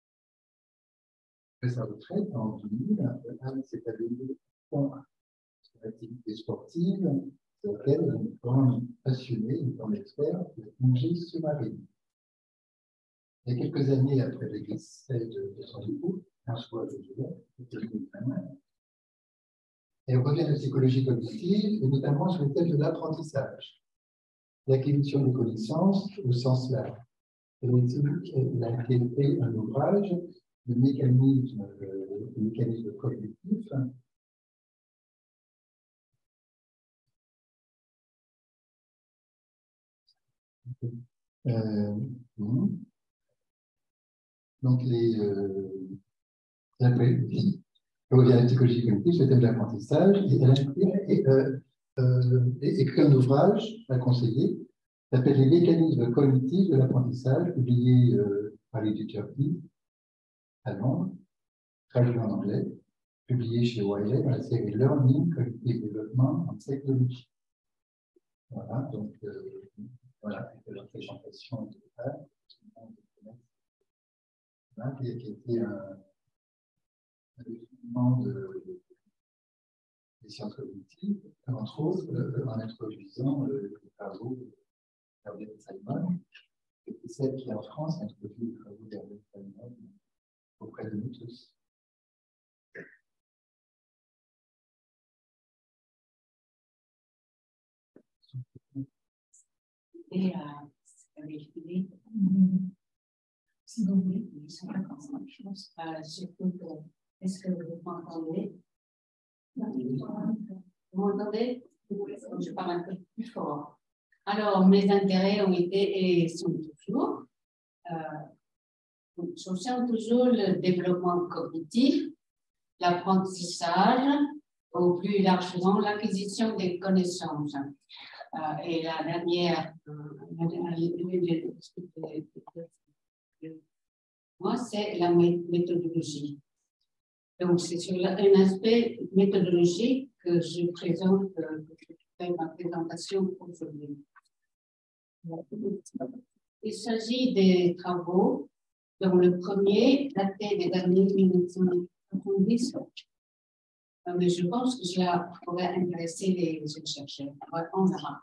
Après sa retraite, en 2000, Anne s'est adonnée à l'activité sportive, sur laquelle elle est une grande passionnée, une grande experte de plongée sous-marine. Il y a quelques années après le décès de son époux, François Joseph, elle revient de psychologie cognitive, et notamment sur le thème de l'apprentissage, l'acquisition des connaissances au sens large. Elle a écrit un ouvrage, le mécanisme cognitif, donc elle revient à la psychologie cognitive, sur le thème de l'apprentissage, et elle a écrit un ouvrage à conseiller, qui s'appelle Les mécanismes cognitifs de l'apprentissage, publié par l'éditeur P à Londres, traduit en anglais, publié chez Wiley dans la série Learning, Cognitive Development en Psychologie. Voilà, donc voilà, la présentation de Anne, qui a été un développement des sciences cognitives, entre autres en introduisant les travaux d'Herbert Simon, et celle qui en France a introduit les travaux d'Herbert Simon auprès de nous tous. Et avec Philippe, si vous voulez, ils sont là quand ça marche. Surtout que, est-ce que vous m'entendez? Vous m'entendez? Je parle un peu plus fort. Alors, mes intérêts ont été et sont toujours, soutiennent toujours le développement cognitif, l'apprentissage, ou plus largement l'acquisition des connaissances. Et la dernière, moi, c'est la méthodologie. Donc, c'est sur un aspect méthodologique que je présente, que je fais ma présentation aujourd'hui. Il s'agit des travaux, dont le premier daté des années 1970. Mais je pense que cela pourrait intéresser les chercheurs. On verra.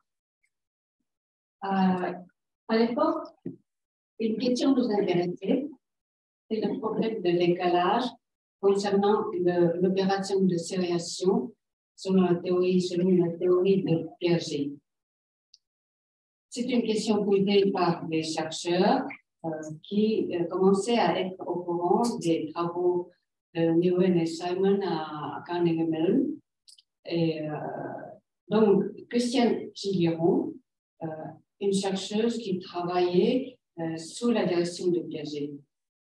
À l'époque, une question nous intéressait, c'est le problème de décalage concernant l'opération de sériation selon la théorie de Piaget. C'est une question posée par les chercheurs qui commençaient à être au courant des travaux de Nguyen et Simon à Carnegie Mellon. Et donc, Christiane Gilliron, une chercheuse qui travaillait sous la direction de Piaget.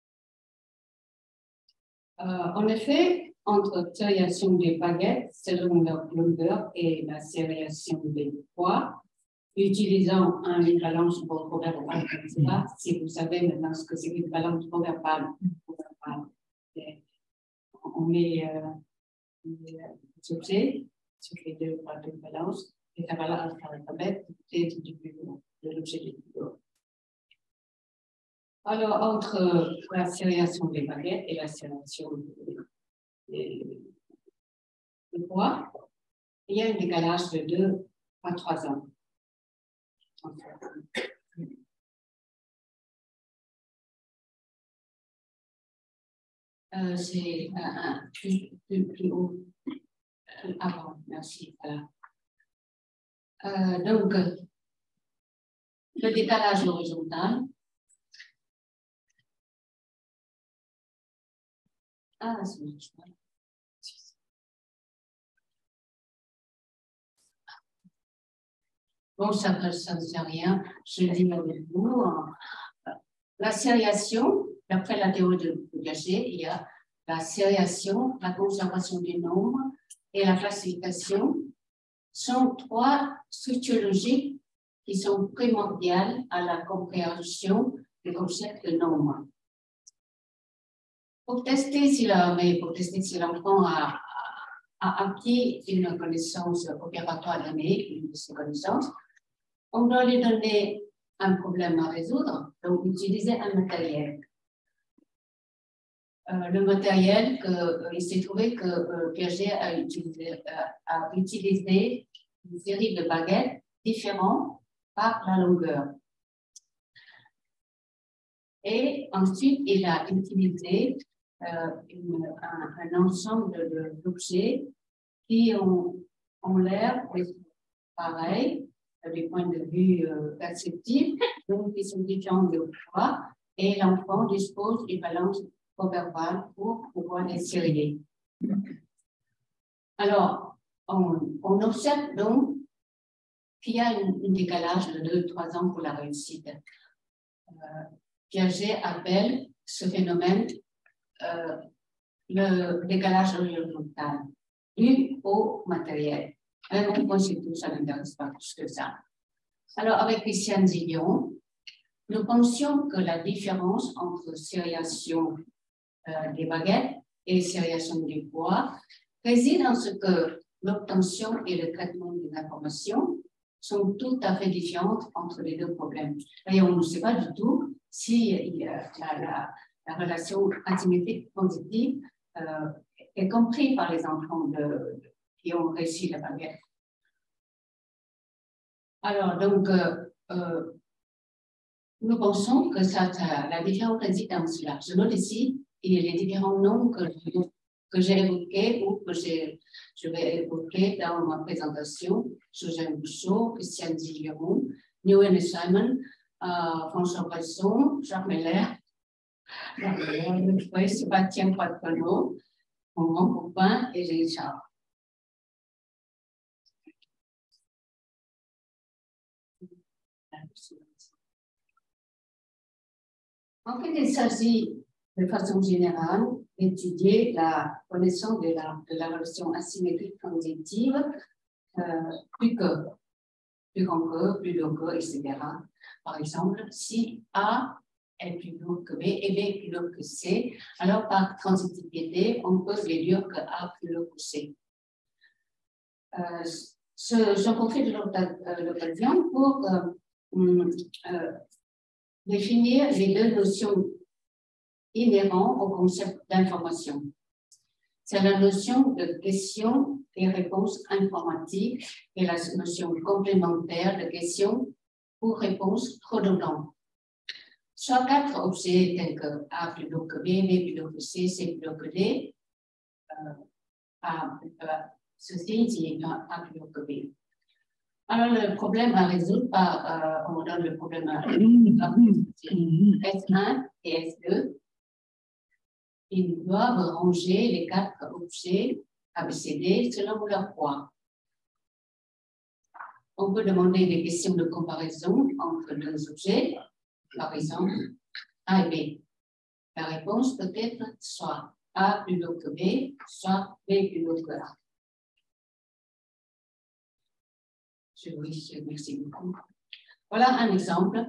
En effet, entre sériation des baguettes selon leur longueur et la sériation des poids, utilisant un équivalence proverbal, je ne sais pas si vous savez maintenant ce que c'est l'équivalence proverbal. On met les objets sur les deux par l'équivalence, et ça va là à l'alphabet, c'est de l'objet du plus haut. Alors, entre la sériation des baguettes et la sériation des poids, il y a un décalage de 2 à 3 ans. c'est plus haut. Avant, merci. Voilà. Donc, le décalage horizontal. Ah, c'est bon, ça ne sert à rien. Je dis avec vous. La sériation, d'après la théorie de Piaget, il y a la sériation, la conservation du nombre et la classification. Sont trois structures logiques qui sont primordiales à la compréhension du concept de nombre. Pour tester si l'enfant a acquis une connaissance opératoire donnée, une de ces connaissances, on doit lui donner un problème à résoudre, donc utiliser un matériel. Le matériel il s'est trouvé que Piaget a utilisé une série de baguettes différentes par la longueur. Et ensuite, il a utilisé un ensemble d'objets qui ont l'air pareils du point de vue perceptif, donc ils sont différents de poids, et l'enfant dispose d'une balance verbale pour pouvoir les sérier. Alors, on observe donc qu'il y a un décalage de 2-3 ans pour la réussite. Piaget appelle ce phénomène le décalage horizontal dû au matériel. Moi, c'est tout, ça n'intéresse pas plus que ça. Alors, avec Christian Zillion, nous pensions que la différence entre sériation des baguettes et sériation du poids réside dans ce que l'obtention et le traitement des informations sont tout à fait différentes entre les deux problèmes. D'ailleurs, on ne sait pas du tout si la relation asymétrique positive est comprise par les enfants qui ont réussi la baguette. Alors, donc, nous pensons que la différence réside dans cela. Je note ici les différents noms que j'ai évoqués ou que je vais évoquer dans ma présentation. Suzanne Bouchot, Christian Zillion, Nguyen Simon, François Bresson, Jacques Meller, Sébastien Poitrenaud, mon grand copain et Richard. En fait, il s'agit de façon générale d'étudier la connaissance de la relation asymétrique transitive, plus grand que, plus long que, etc. Par exemple, si A est plus lourd que B et B est plus lourd que C, alors par transitivité, on peut déduire que A est plus lourd que C. J'en profite de l'occasion pour définir les deux notions inhérentes au concept d'information. C'est la notion de question et réponse informatique et la notion complémentaire de question pour réponse redondante. Soit 4 objets tels que A plus lourd que B, B plus lourd que C, C plus lourd que D, ceci dit A plus lourd que B. Alors, le problème à résoudre, on donne le problème à S1 et S2. Ils doivent ranger les 4 objets ABCD selon leur poids. On peut demander des questions de comparaison entre deux objets, par exemple A et B. La réponse peut être soit A plus lourd que B, soit B plus lourd que A. Merci beaucoup. Voilà un exemple.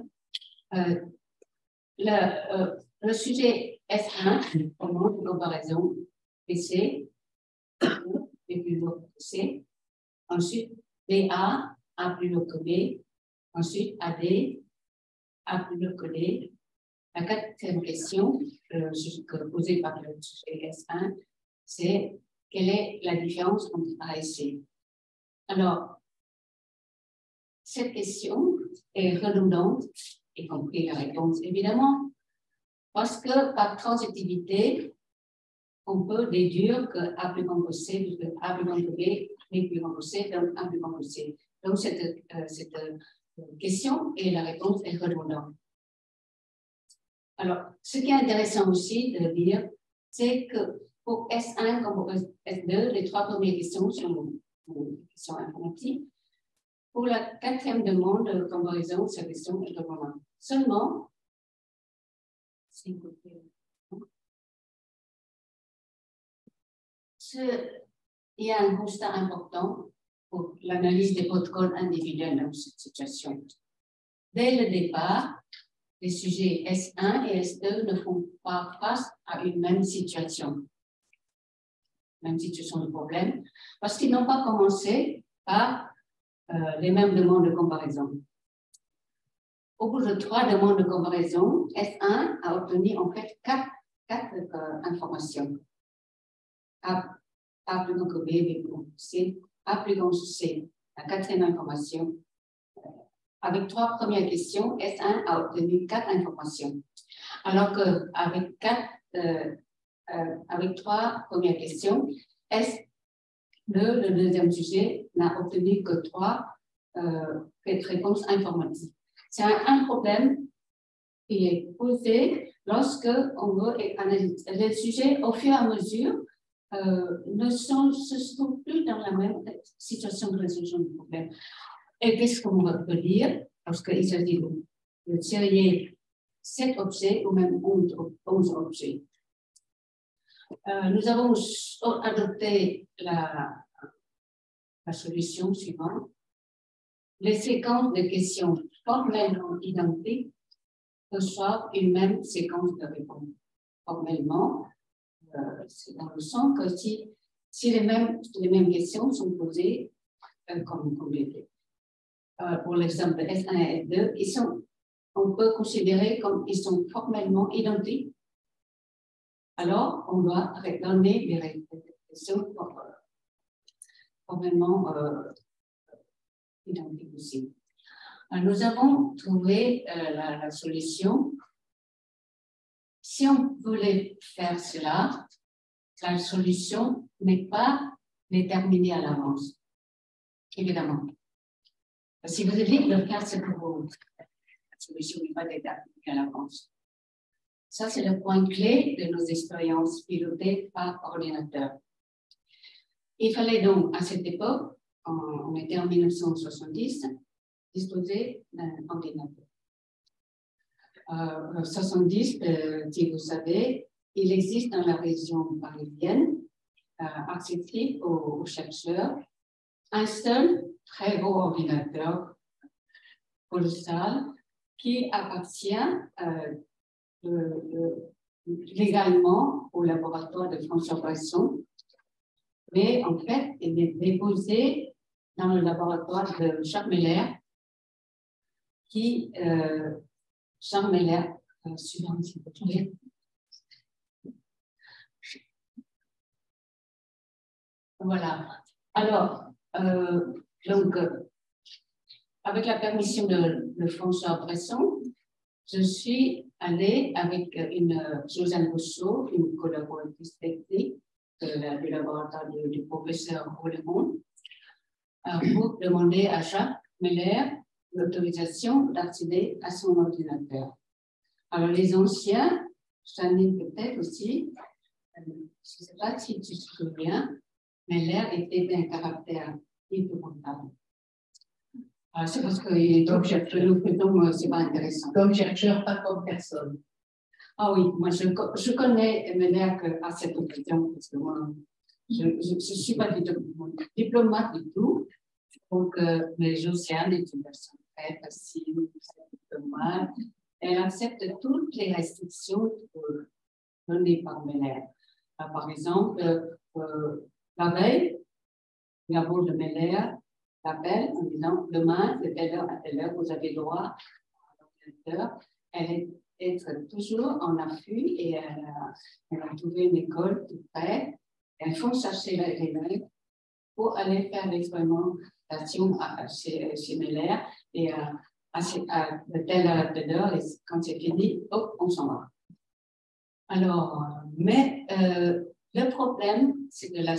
Le sujet S1, on montre une comparaison BC, B plus lourd que C. Ensuite, BA, A plus lourd que B. Ensuite, AD, A plus lourd que D. La quatrième question posée par le sujet S1, c'est quelle est la différence entre A et C? Alors, cette question est redondante, y compris la réponse évidemment, parce que par transitivité, on peut déduire que A plus grand que C, plus que A plus grand que B, B plus grand que C, donc A plus grand que C. Donc, cette question et la réponse est redondante. Alors, ce qui est intéressant aussi de dire, c'est que pour S1 comme pour S2, les 3 premières questions sont des questions informatiques. Pour la 4e demande de comparaison, cette question est redondante. Seulement, il y a un constat important pour l'analyse des protocoles individuels dans cette situation. Dès le départ, les sujets S1 et S2 ne font pas face à une même situation de problème, parce qu'ils n'ont pas commencé par les mêmes demandes de comparaison. Au bout de 3 demandes de comparaison, S1 a obtenu en fait 4 informations. A plus grand que B, B plus grand que C, A plus grand que C. La 4e information. Avec 3 premières questions, S1 a obtenu 4 informations. Alors qu'avec avec 3 premières questions, S2, le deuxième sujet, n'a obtenu que 3 réponses informatives. C'est un problème qui est posé lorsque on veut analyser les sujets au fur et à mesure. Se trouvent plus dans la même situation de résolution du problème. Et qu'est-ce qu'on peut dire? Parce qu'il s'agit de tirer 7 objets ou même 11 objets. Nous avons adopté la solution suivante. Les séquences de questions formellement identiques reçoivent une même séquence de réponses. Formellement, c'est dans le sens que si les mêmes questions sont posées comme complétées. Pour l'exemple de S1 et S2, on peut considérer comme ils sont formellement identiques. Alors, on doit donner les questions formellement identiques aussi. Nous avons trouvé la solution. Si on voulait faire cela, la solution n'est pas déterminée à l'avance, évidemment. Si vous dites de faire ce que vous la solution n'est pas déterminée à l'avance. Ça, c'est le point clé de nos expériences pilotées par ordinateur. Il fallait donc, à cette époque, on était en 1970, disposer d'un ordinateur. 70, si vous savez, il existe dans la région parisienne, accessible aux chercheurs, un seul très gros ordinateur colossal qui appartient légalement au laboratoire de François Poisson, mais en fait, il est déposé dans le laboratoire de Jacques Meller, qui Jean Meller, suivant s'il vous plaît. Voilà. Alors, donc, avec la permission de François Bresson, je suis allée avec Josiane Rousseau, une collaboratrice technique du laboratoire du professeur Rolémont, pour demander à Jacques Meller l'autorisation d'accéder à son ordinateur. Alors, les anciens, Janine peut-être aussi, je ne sais pas si tu te souviens, Meller était d'un caractère épouvantable. C'est parce que c'est pas intéressant. Comme chercheur, pas comme personne. Ah oui, moi je connais Meller à cette occasion, parce que moi, je ne suis pas diplomate du tout. Donc, mais Josiane est une personne très facile, très diplomate. Elle accepte toutes les restrictions données par Meller. Par exemple, la veille, la bourse de Meller l'appelle en disant demain, de telle heure à telle heure, vous avez droit à l'ordinateur. Elle est toujours en affût et elle a trouvé une école tout près. Elles font chercher les élèves pour aller faire l'expérimentation chez Meller et de telle heure à telle heure, et quand c'est fini, hop, on s'en va. Alors, mais Le problème, c'est que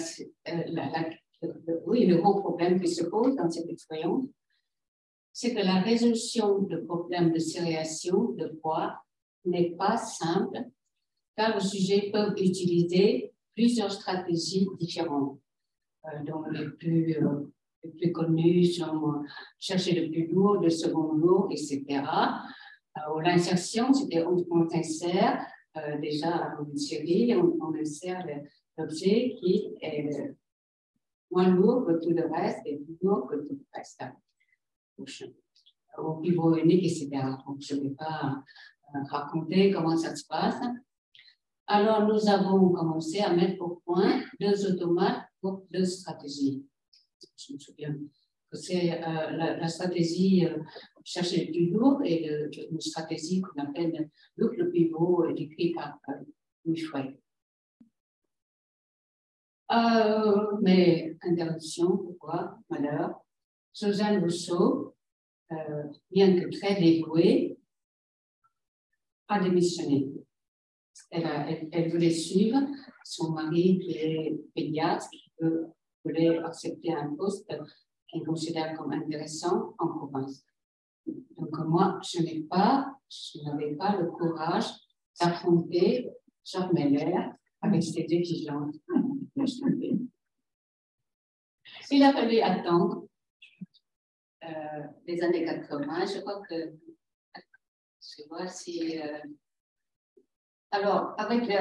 oui, le gros problème qui se pose dans cette expérience, c'est que la résolution de problèmes de ségrégation de poids n'est pas simple, car les sujets peuvent utiliser plusieurs stratégies différentes. Donc, les plus connus sont chercher le plus lourd, le second lourd, etc. L'insertion, c'était on insère déjà une série, on insère l'objet qui est moins lourd que tout le reste et plus lourd que tout le reste. Au pivot unique, etc. Donc, je ne vais pas raconter comment ça se passe. Alors, nous avons commencé à mettre au point 2 automates pour 2 stratégies. Je me souviens que c'est la stratégie chercher le plus lourd et une stratégie qu'on appelle le pivot écrit par Louis Frey. Mais interruption, pourquoi? Malheur. Suzanne Rousseau, bien que très dévouée, a démissionné. Elle voulait suivre son mari qui est pédiatre, qui voulait accepter un poste qu'elle considère comme intéressant en province. Donc moi, je n'avais pas le courage d'affronter Jacques Meller avec cette exigence. Il a fallu attendre les années 80. Je crois que je vois si alors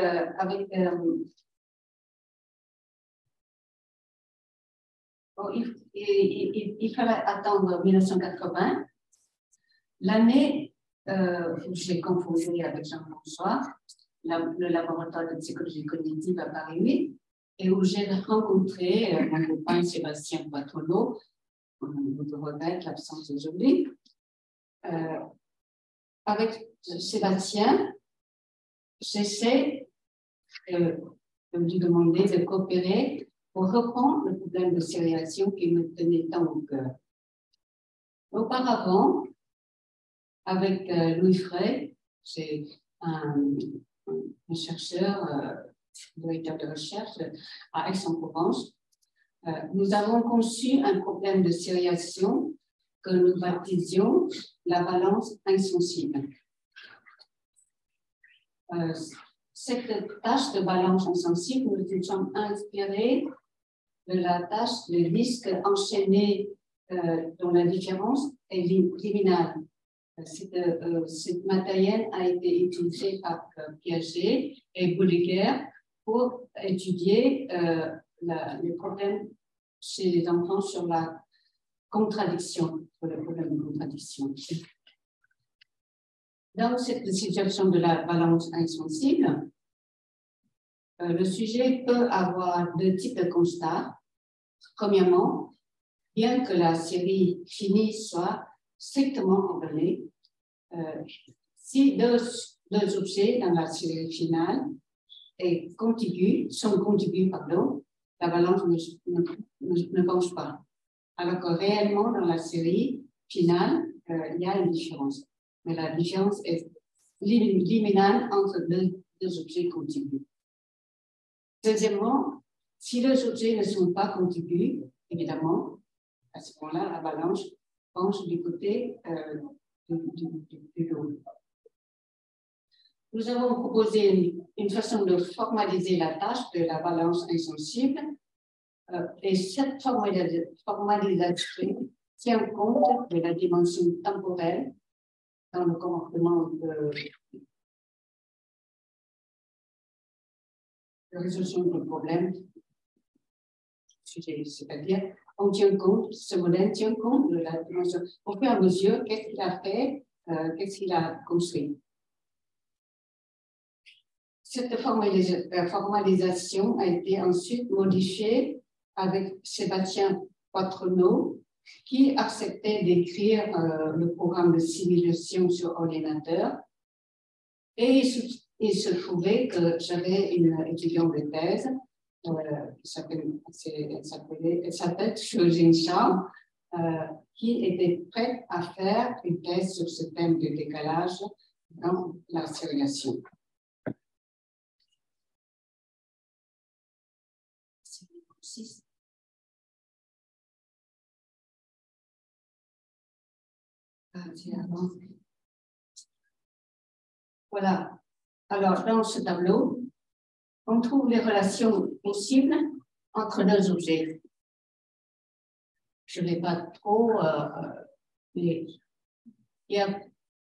il fallait attendre 1980, l'année où j'ai composé avec Jean-François le laboratoire de psychologie cognitive à Paris et où j'ai rencontré mon copain Sébastien Poitronneau. Je regrette l'absence aujourd'hui. Avec Sébastien, j'essaie de lui demander de coopérer pour reprendre le problème de ségrégation qui me tenait tant au cœur. Auparavant, avec Louis Frey, c'est un chercheur, directeur de recherche à Aix-en-Provence, nous avons conçu un problème de ségrégation que nous baptisions la balance insensible. Cette tâche de balance insensible, nous nous sommes inspirés de la tâche de disque enchaîné dont la différence est liminale. Cette matériel a été utilisé par Piaget et Bullingher pour étudier les problèmes chez les enfants sur la contradiction, sur le problème de contradiction. Dans cette situation de la balance insensible, le sujet peut avoir 2 types de constats. Premièrement, bien que la série finie soit strictement ordonnée, si deux objets dans la série finale sont contigus, la balance ne penche pas. Alors que réellement, dans la série finale, il y a une différence. Mais la différence est liminale entre deux objets contigus. Deuxièmement, si les objets ne sont pas contigus, évidemment, à ce moment-là, la balance penche du côté du lot. Nous avons proposé une façon de formaliser la tâche de la balance insensible et cette formalisation tient compte de la dimension temporelle dans le comportement de résolution du problème, c'est-à-dire on tient compte, ce modèle tient compte de la dimension. Au fur et à mesure, qu'est-ce qu'il a fait, qu'est-ce qu'il a construit. Cette formalisation a été ensuite modifiée avec Sébastien Poitronneau, qui acceptait d'écrire le programme de simulation sur ordinateur. Et il se trouvait que j'avais une étudiante de thèse, elle s'appelle Shojin Shao, qui était prête à faire une thèse sur ce thème de décalage dans la ségrégation. 6. Voilà. Alors, dans ce tableau, on trouve les relations possibles entre deux objets. Je ne vais pas trop... mais il y a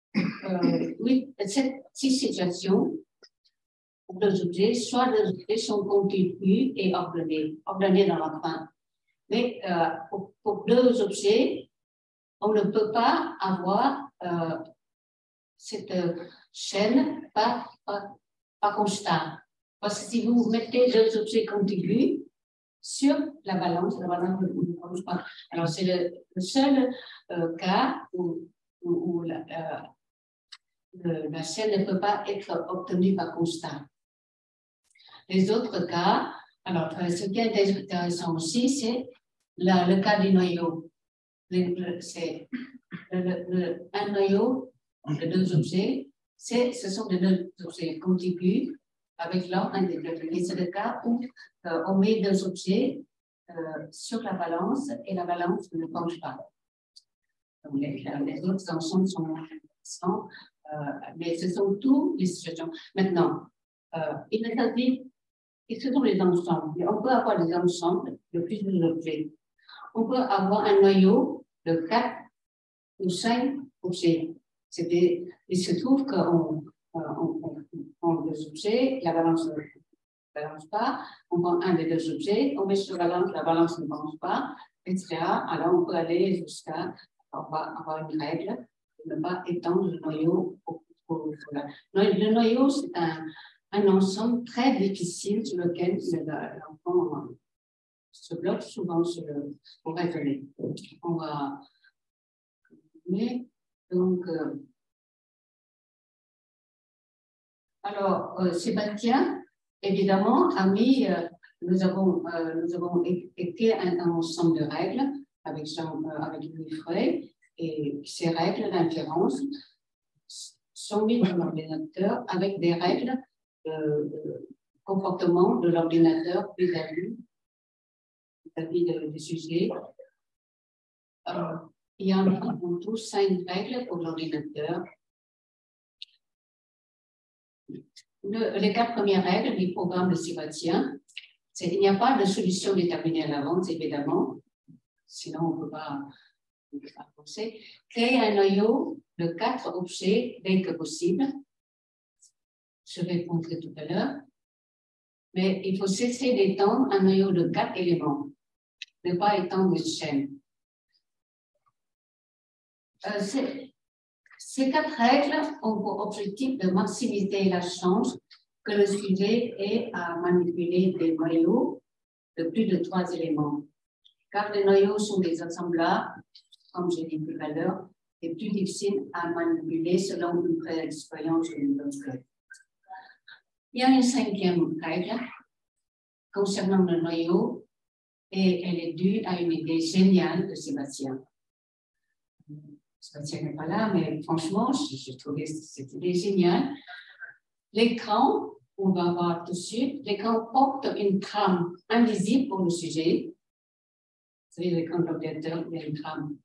6 situations pour deux objets. Soit deux objets sont contigus et ordonnés dans la fin. Mais pour deux objets, on ne peut pas avoir cette chaîne pas constante. Parce que si vous mettez deux objets contigus sur la balance ne bouge pas. Alors, c'est le seul cas où la chaîne ne peut pas être obtenue par constant. Les autres cas, alors, ce qui est intéressant aussi, c'est le cas du noyau. C'est un noyau de deux objets, ce sont des deux objets contigus avec l'ordre indéterminé. C'est le cas où on met deux objets sur la balance et la balance ne penche pas. Donc, les autres ensembles sont intéressants, mais ce sont toutes les situations. Maintenant, il est dit que ce sont les ensembles. On peut avoir des ensembles de plusieurs objets. On peut avoir un noyau de 4 ou 5 objets. Il se trouve qu'on prend deux objets, la balance ne balance pas, on prend un des deux objets, on met sur la balance ne balance pas, etc. Alors on peut aller jusqu'à avoir une règle de ne pas étendre le noyau. Le noyau, c'est un ensemble très difficile sur lequel l'enfant se bloque souvent pour raisonner. On va continuer. Donc, alors, Sébastien, évidemment, a mis, nous avons écrit un ensemble de règles avec Louis Frey, et ces règles d'inférence sont mises dans l'ordinateur avec des règles de comportement de l'ordinateur vis-à-vis du sujet. Il y a en tout 5 règles pour l'ordinateur. Les 4 premières règles du programme de Sébastien, c'est qu'il n'y a pas de solution déterminée à l'avance, évidemment, sinon on ne peut pas avancer. Créer un noyau de 4 objets dès que possible. Je vais montrer tout à l'heure. Mais il faut cesser d'étendre un noyau de 4 éléments, ne pas étendre une chaîne. Ces 4 règles ont pour objectif de maximiser la chance que le sujet ait à manipuler des noyaux de plus de 3 éléments. Car les noyaux sont des assemblages, comme j'ai dit tout à l'heure, et plus difficiles à manipuler selon une préexpérience de l'autre. Il y a une 5e règle concernant le noyau, et elle est due à une idée géniale de Sébastien. Sébastien n'est pas là, mais franchement, je trouvais cette idée géniale. L'écran, on va voir tout de suite, l'écran porte une trame invisible pour le sujet. Vous savez, l'écran de l'ordinateur, il y a une trame.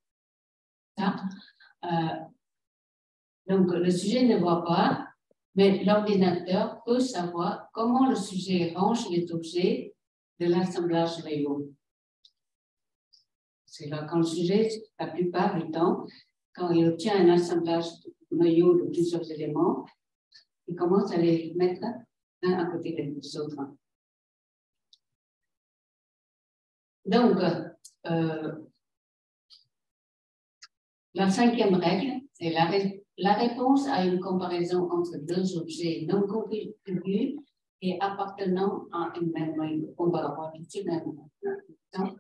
Donc, le sujet ne voit pas, mais l'ordinateur peut savoir comment le sujet range les objets de l'assemblage noyau. C'est là quand le sujet, la plupart du temps, quand il obtient un assemblage noyau de plusieurs éléments, il commence à les mettre un à côté des autres. Donc, la 5e règle, c'est la réponse à une comparaison entre 2 objets non contigus et appartenant à une même noyau. On va avoir tout de suite un temps.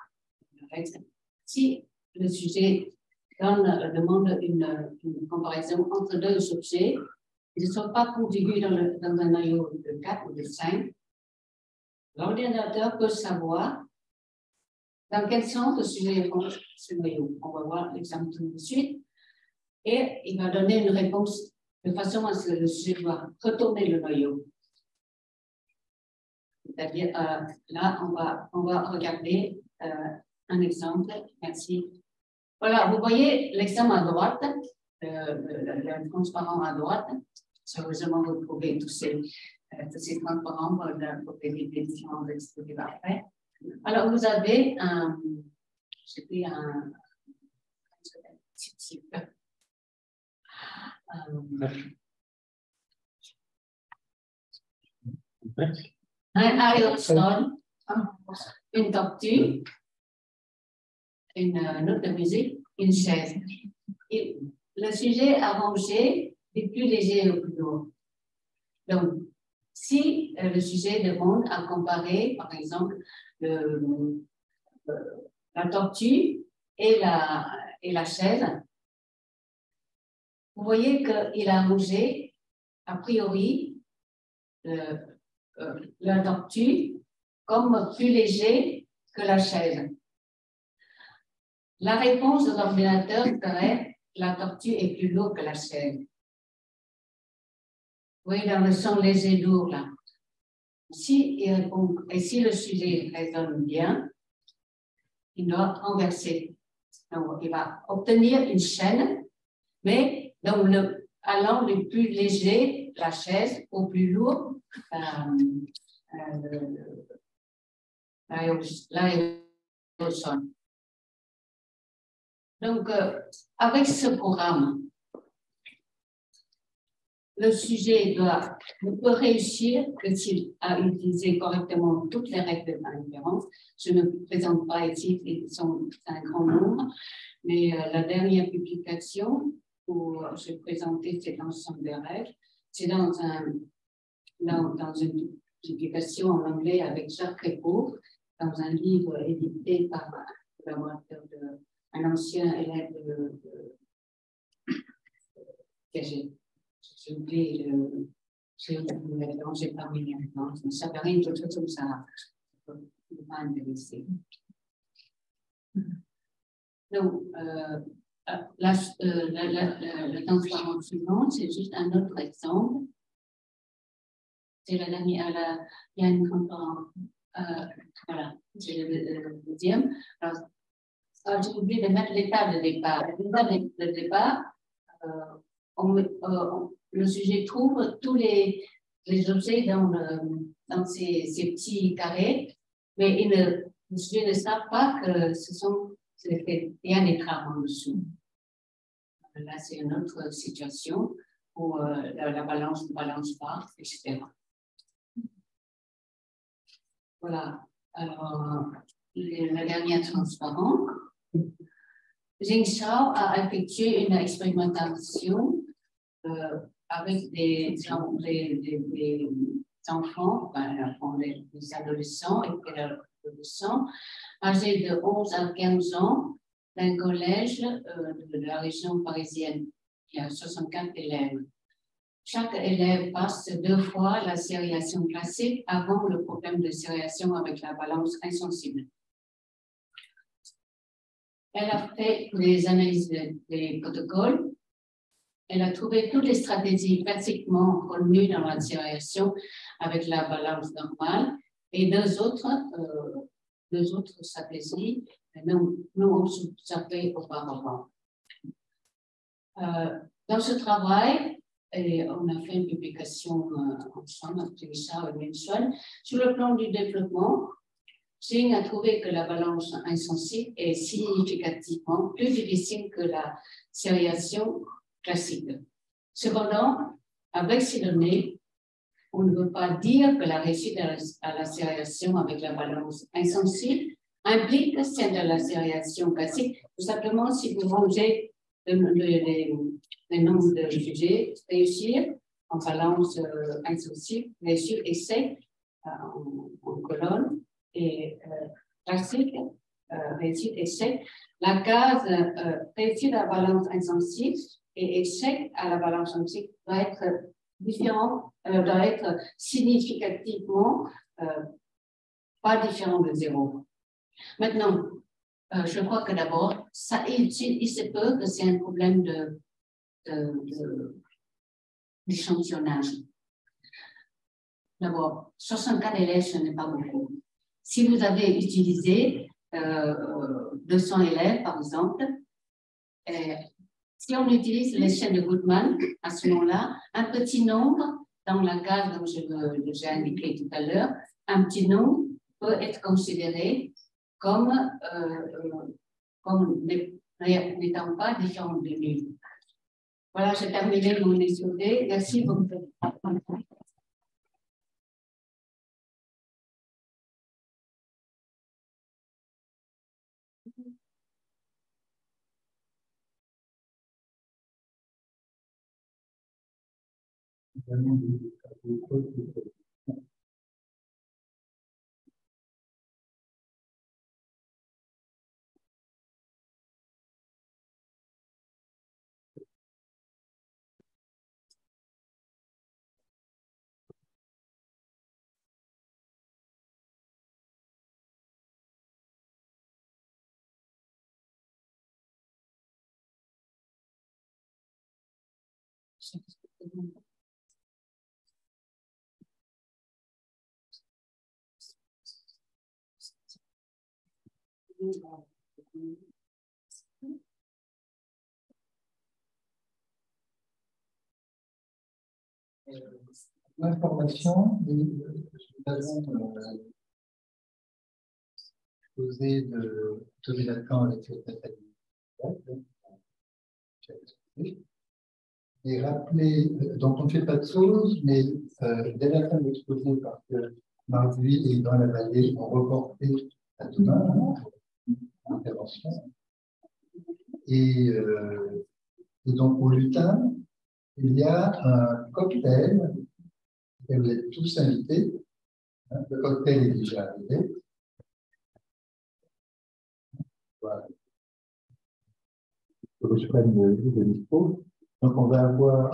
Si le sujet demande une comparaison entre 2 objets, ils ne sont pas contigus dans un noyau de 4 ou de 5, l'ordinateur peut savoir dans quel sens le sujet range ce noyau. On va voir l'exemple tout de suite. Et il va donner une réponse de façon à ce que le sujet doit retourner le noyau. C'est-à-dire, là, on va regarder un exemple. Merci. Voilà, vous voyez l'exemple à droite, le transparent à droite. Sérieusement, vous trouvez tous ces transparents pour les différents exposés après. Alors, vous avez c'était un type. Un aérosol, une tortue, une note de musique, une chaise. Et le sujet à ranger est plus léger au plus lourd. Donc, si le sujet demande à comparer, par exemple, la tortue et la chaise, vous voyez qu'il a rangé, a priori, la tortue comme plus léger que la chaise. La réponse de l'ordinateur serait la tortue est plus lourde que la chaise. Vous voyez dans le son léger lourd là. Si il répond, et si le sujet raisonne bien, il doit renverser. Donc, il va obtenir une chaîne, mais donc allant du plus léger, la chaise, au plus lourd, l'aérosol. Donc, avec ce programme, le sujet ne peut réussir que s'il a utilisé correctement toutes les règles de l'inférence. Je ne présente pas ici, ils sont un grand nombre, mais la dernière publication où j'ai présenté cet ensemble de règles, c'est dans une publication en anglais avec Jacques Répaud, dans un livre édité par un ancien élève de j'ai oublié le nom, j'ai pas mis maintenant, mais ça fait rien, tout comme ça, ne pas intéresser. Donc, le transparent suivant, c'est juste un autre exemple. C'est la dernière, il y a une transparent, voilà, c'est le deuxième. Alors, j'ai oublié de mettre l'état de départ. L'état de départ, le sujet trouve tous les objets dans ces petits carrés, mais le sujet ne sait pas que il y a des trames en dessous. Là, c'est une autre situation où la balance ne balance pas, etc. Voilà. Alors, la dernière transparent. Jing Shao a effectué une expérimentation avec des enfants, des adolescents et préadolescents âgés de 11 à 15 ans d'un collège de la région parisienne. Il y a 64 élèves. Chaque élève passe 2 fois la sériation classique avant le problème de sériation avec la balance insensible. Elle a fait des analyses des protocoles. Elle a trouvé toutes les stratégies pratiquement connues dans la sériation avec la balance normale et deux autres stratégies nous ont observé auparavant. Dans ce travail, et on a fait une publication ensemble avec Lisa et Wilson sur le plan du développement. Jing a trouvé que la balance insensible est significativement plus difficile que la sériation classique. Cependant, avec ces données, on ne veut pas dire que la réussite à la sériation avec la balance insensible implique celle de la sériation classique. Tout simplement, si vous rangez le nombre de sujets, réussir en balance insensible, réussir essai en colonne, et classique, réussite, échec. La case réussite à la balance insensible et échec à la balance insensible doit être différent, doit être significativement pas différent de 0. Maintenant, je crois que d'abord, il se peut que c'est un problème d'échantillonnage. d'abord, 64 élèves, ce n'est pas beaucoup. Si vous avez utilisé 200 élèves, par exemple, si on utilise les chaînes de Goodman, à ce moment-là, un petit nombre, dans la case dont j'ai indiqué tout à l'heure, un petit nombre peut être considéré comme n'étant pas différent de nul. Voilà, j'ai terminé mon exposé. Merci beaucoup. L'information, nous avons posé de Thomas Lacan avec cette et rappeler, donc on ne fait pas de choses, mais dès la fin de l'exposé, parce que Marguerite et dans la vallée ont reporté à demain l'intervention. Et donc au lutin, il y a un cocktail, et vous êtes tous invités. Hein, le cocktail est déjà arrivé. Voilà. Je prenne le micro. Donc on va avoir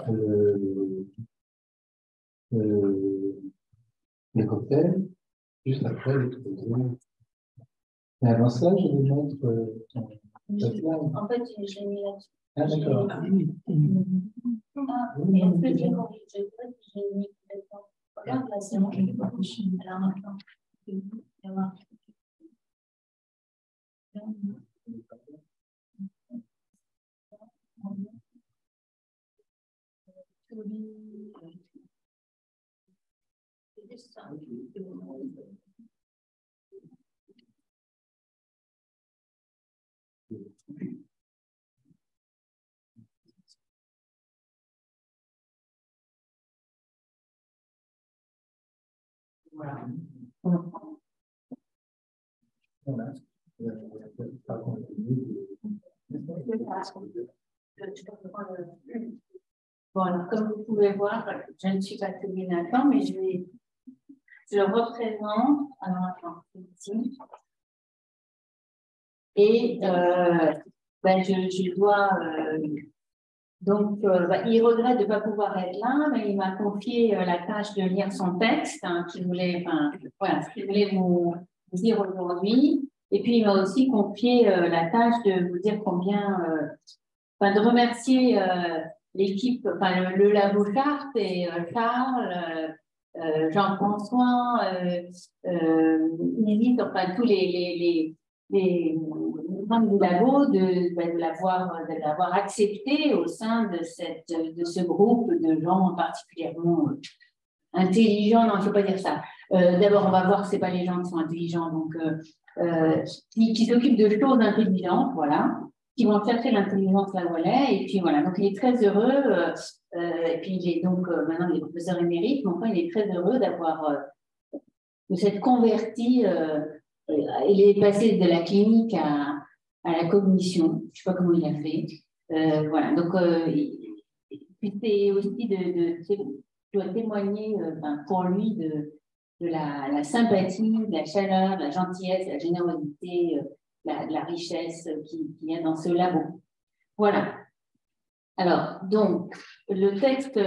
le cocktail juste après l'exposé. Mais avant ça, je vais mettre en fait, j'ai mis là-dessus. Ah, d'accord. Ah, mais en fait, j'ai corrigé. J'ai mis complètement. Regarde, là, c'est moi qui l'ai corrigé. Alors, maintenant, Voilà. Voilà. bon, alors, comme vous pouvez voir, je ne suis pas Thomas Lacan, mais je le représente. Alors, attends, ici. Et ben, je dois. Donc, il regrette de ne pas pouvoir être là, mais il m'a confié la tâche de lire son texte, hein, qu'il voulait vous dire aujourd'hui. Et puis, il m'a aussi confié la tâche de vous dire combien, de remercier l'équipe, le Labo Charte et Charles, Jean-François, Isis, enfin tous les membres du labo de l'avoir accepté au sein de ce groupe de gens particulièrement intelligents. Non, je ne veux pas dire ça. D'abord, on va voir que ce n'est pas les gens qui sont intelligents, donc qui s'occupent de choses intelligentes, voilà, qui vont chercher l'intelligence là où elle est. Et puis voilà, donc il est très heureux. Et puis il est donc maintenant il est professeur émérite, mais enfin il est très heureux de s'être converti. Il est passé de la clinique à la cognition. Je ne sais pas comment il a fait. Voilà. Donc, puis c'est aussi je dois témoigner pour lui de la sympathie, de la chaleur, de la gentillesse, de la générosité, de la richesse qui y a dans ce labo. Voilà. Alors, donc, le texte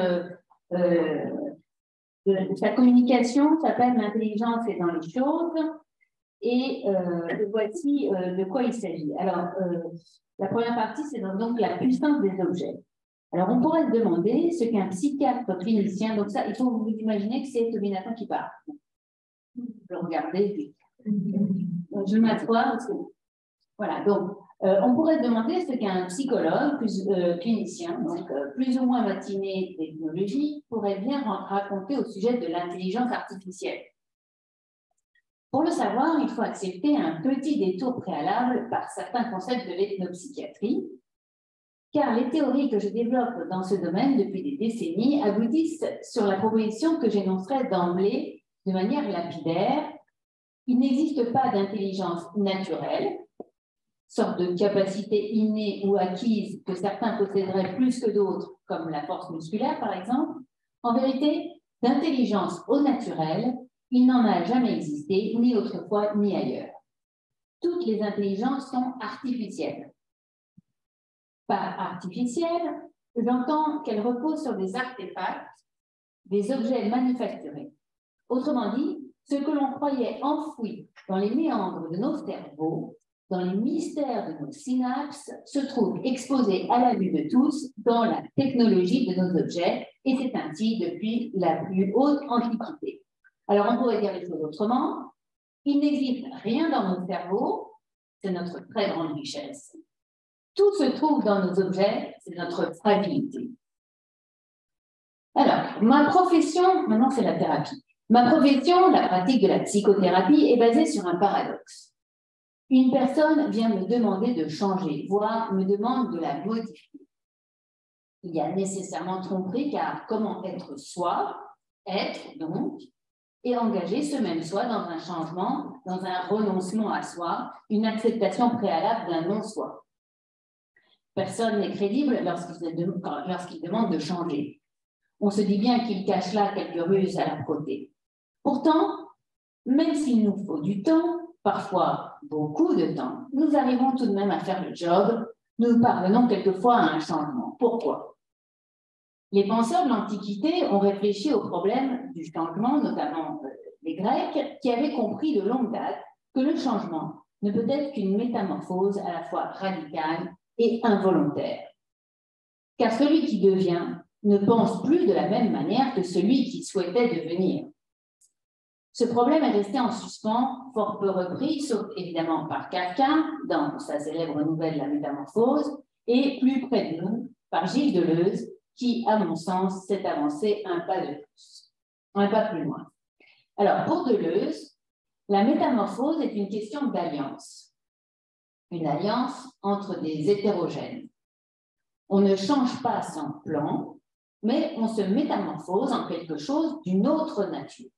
de sa communication s'appelle « L'intelligence est dans les choses ». Et voici de quoi il s'agit. Alors, la première partie, c'est donc la puissance des objets. Alors, on pourrait se demander ce qu'un psychiatre clinicien, donc ça, il faut vous imaginer que c'est Tominato qui parle. Je vais regarder, puis je m'assois parce que voilà, donc on pourrait se demander ce qu'un psychologue, clinicien, donc plus ou moins matiné technologie, pourrait bien raconter au sujet de l'intelligence artificielle. Pour le savoir, il faut accepter un petit détour préalable par certains concepts de l'ethnopsychiatrie, car les théories que je développe dans ce domaine depuis des décennies aboutissent sur la proposition que j'énoncerai d'emblée de manière lapidaire. Il n'existe pas d'intelligence naturelle, sorte de capacité innée ou acquise que certains posséderaient plus que d'autres, comme la force musculaire par exemple. En vérité, d'intelligence au naturel, il n'en a jamais existé, ni autrefois ni ailleurs. Toutes les intelligences sont artificielles. Par artificielle, j'entends qu'elles reposent sur des artefacts, des objets manufacturés. Autrement dit, ce que l'on croyait enfoui dans les méandres de nos cerveaux, dans les mystères de nos synapses, se trouve exposé à la vue de tous dans la technologie de nos objets, et c'est ainsi depuis la plus haute antiquité. Alors, on pourrait dire les choses autrement. Il n'existe rien dans nos cerveaux, c'est notre très grande richesse. Tout se trouve dans nos objets, c'est notre fragilité. Alors, ma profession, maintenant c'est la thérapie. Ma profession, la pratique de la psychothérapie, est basée sur un paradoxe. Une personne vient me demander de changer, voire me demande de la modifier. Il y a nécessairement tromperie, car comment être soi, être donc, et engager ce même soi dans un changement, dans un renoncement à soi, une acceptation préalable d'un non-soi. Personne n'est crédible lorsqu'il demande de changer. On se dit bien qu'il cache là quelques ruses à leur côté. Pourtant, même s'il nous faut du temps, parfois beaucoup de temps, nous arrivons tout de même à faire le job, nous parvenons quelquefois à un changement. Pourquoi? Les penseurs de l'Antiquité ont réfléchi au problème du changement, notamment les Grecs, qui avaient compris de longue date que le changement ne peut être qu'une métamorphose à la fois radicale et involontaire. Car celui qui devient ne pense plus de la même manière que celui qui souhaitait devenir. Ce problème est resté en suspens, fort peu repris, sauf évidemment par Kafka, dans sa célèbre nouvelle La Métamorphose, et plus près de nous, par Gilles Deleuze, qui, à mon sens, s'est avancé un pas de plus, un pas plus loin. Alors, pour Deleuze, la métamorphose est une question d'alliance. Une alliance entre des hétérogènes. On ne change pas sans plan, mais on se métamorphose en quelque chose d'une autre nature.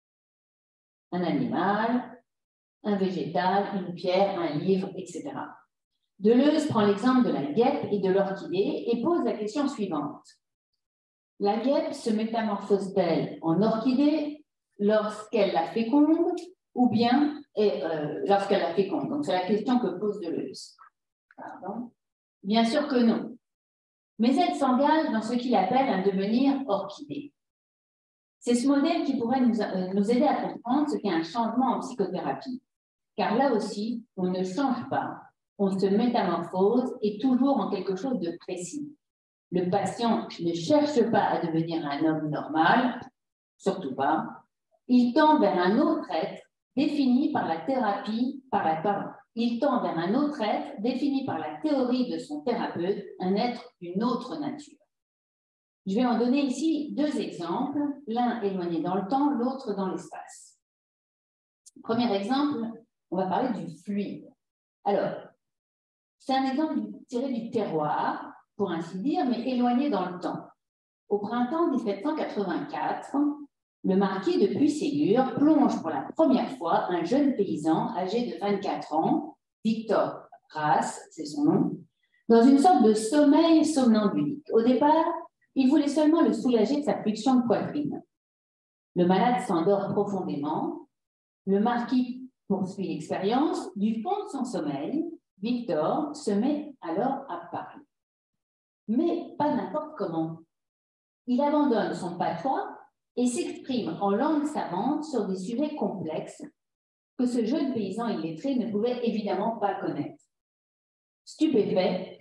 Un animal, un végétal, une pierre, un livre, etc. Deleuze prend l'exemple de la guêpe et de l'orchidée et pose la question suivante. La guêpe se métamorphose-t-elle en orchidée lorsqu'elle la féconde ou bien lorsqu'elle la féconde? Donc, c'est la question que pose Deleuze. Pardon. Bien sûr que non. Mais elle s'engage dans ce qu'il appelle un devenir orchidée. C'est ce modèle qui pourrait nous aider à comprendre ce qu'est un changement en psychothérapie. Car là aussi, on ne change pas, on se métamorphose et toujours en quelque chose de précis. Le patient ne cherche pas à devenir un homme normal, surtout pas. Il tend vers un autre être défini par la thérapie, il tend vers un autre être défini par la théorie de son thérapeute, un être d'une autre nature. Je vais en donner ici deux exemples, l'un éloigné dans le temps, l'autre dans l'espace. Premier exemple, on va parler du fluide. Alors, c'est un exemple tiré du terroir, pour ainsi dire, mais éloigné dans le temps. Au printemps 1784, le marquis de Puységur plonge pour la première fois un jeune paysan âgé de 24 ans, Victor Race, c'est son nom, dans une sorte de sommeil somnambulique. Au départ, il voulait seulement le soulager de sa fluxion de poitrine. Le malade s'endort profondément. Le marquis poursuit l'expérience. Du fond de son sommeil, Victor se met alors à parler. Mais pas n'importe comment. Il abandonne son patois et s'exprime en langue savante sur des sujets complexes que ce jeune paysan illettré ne pouvait évidemment pas connaître. Stupéfait,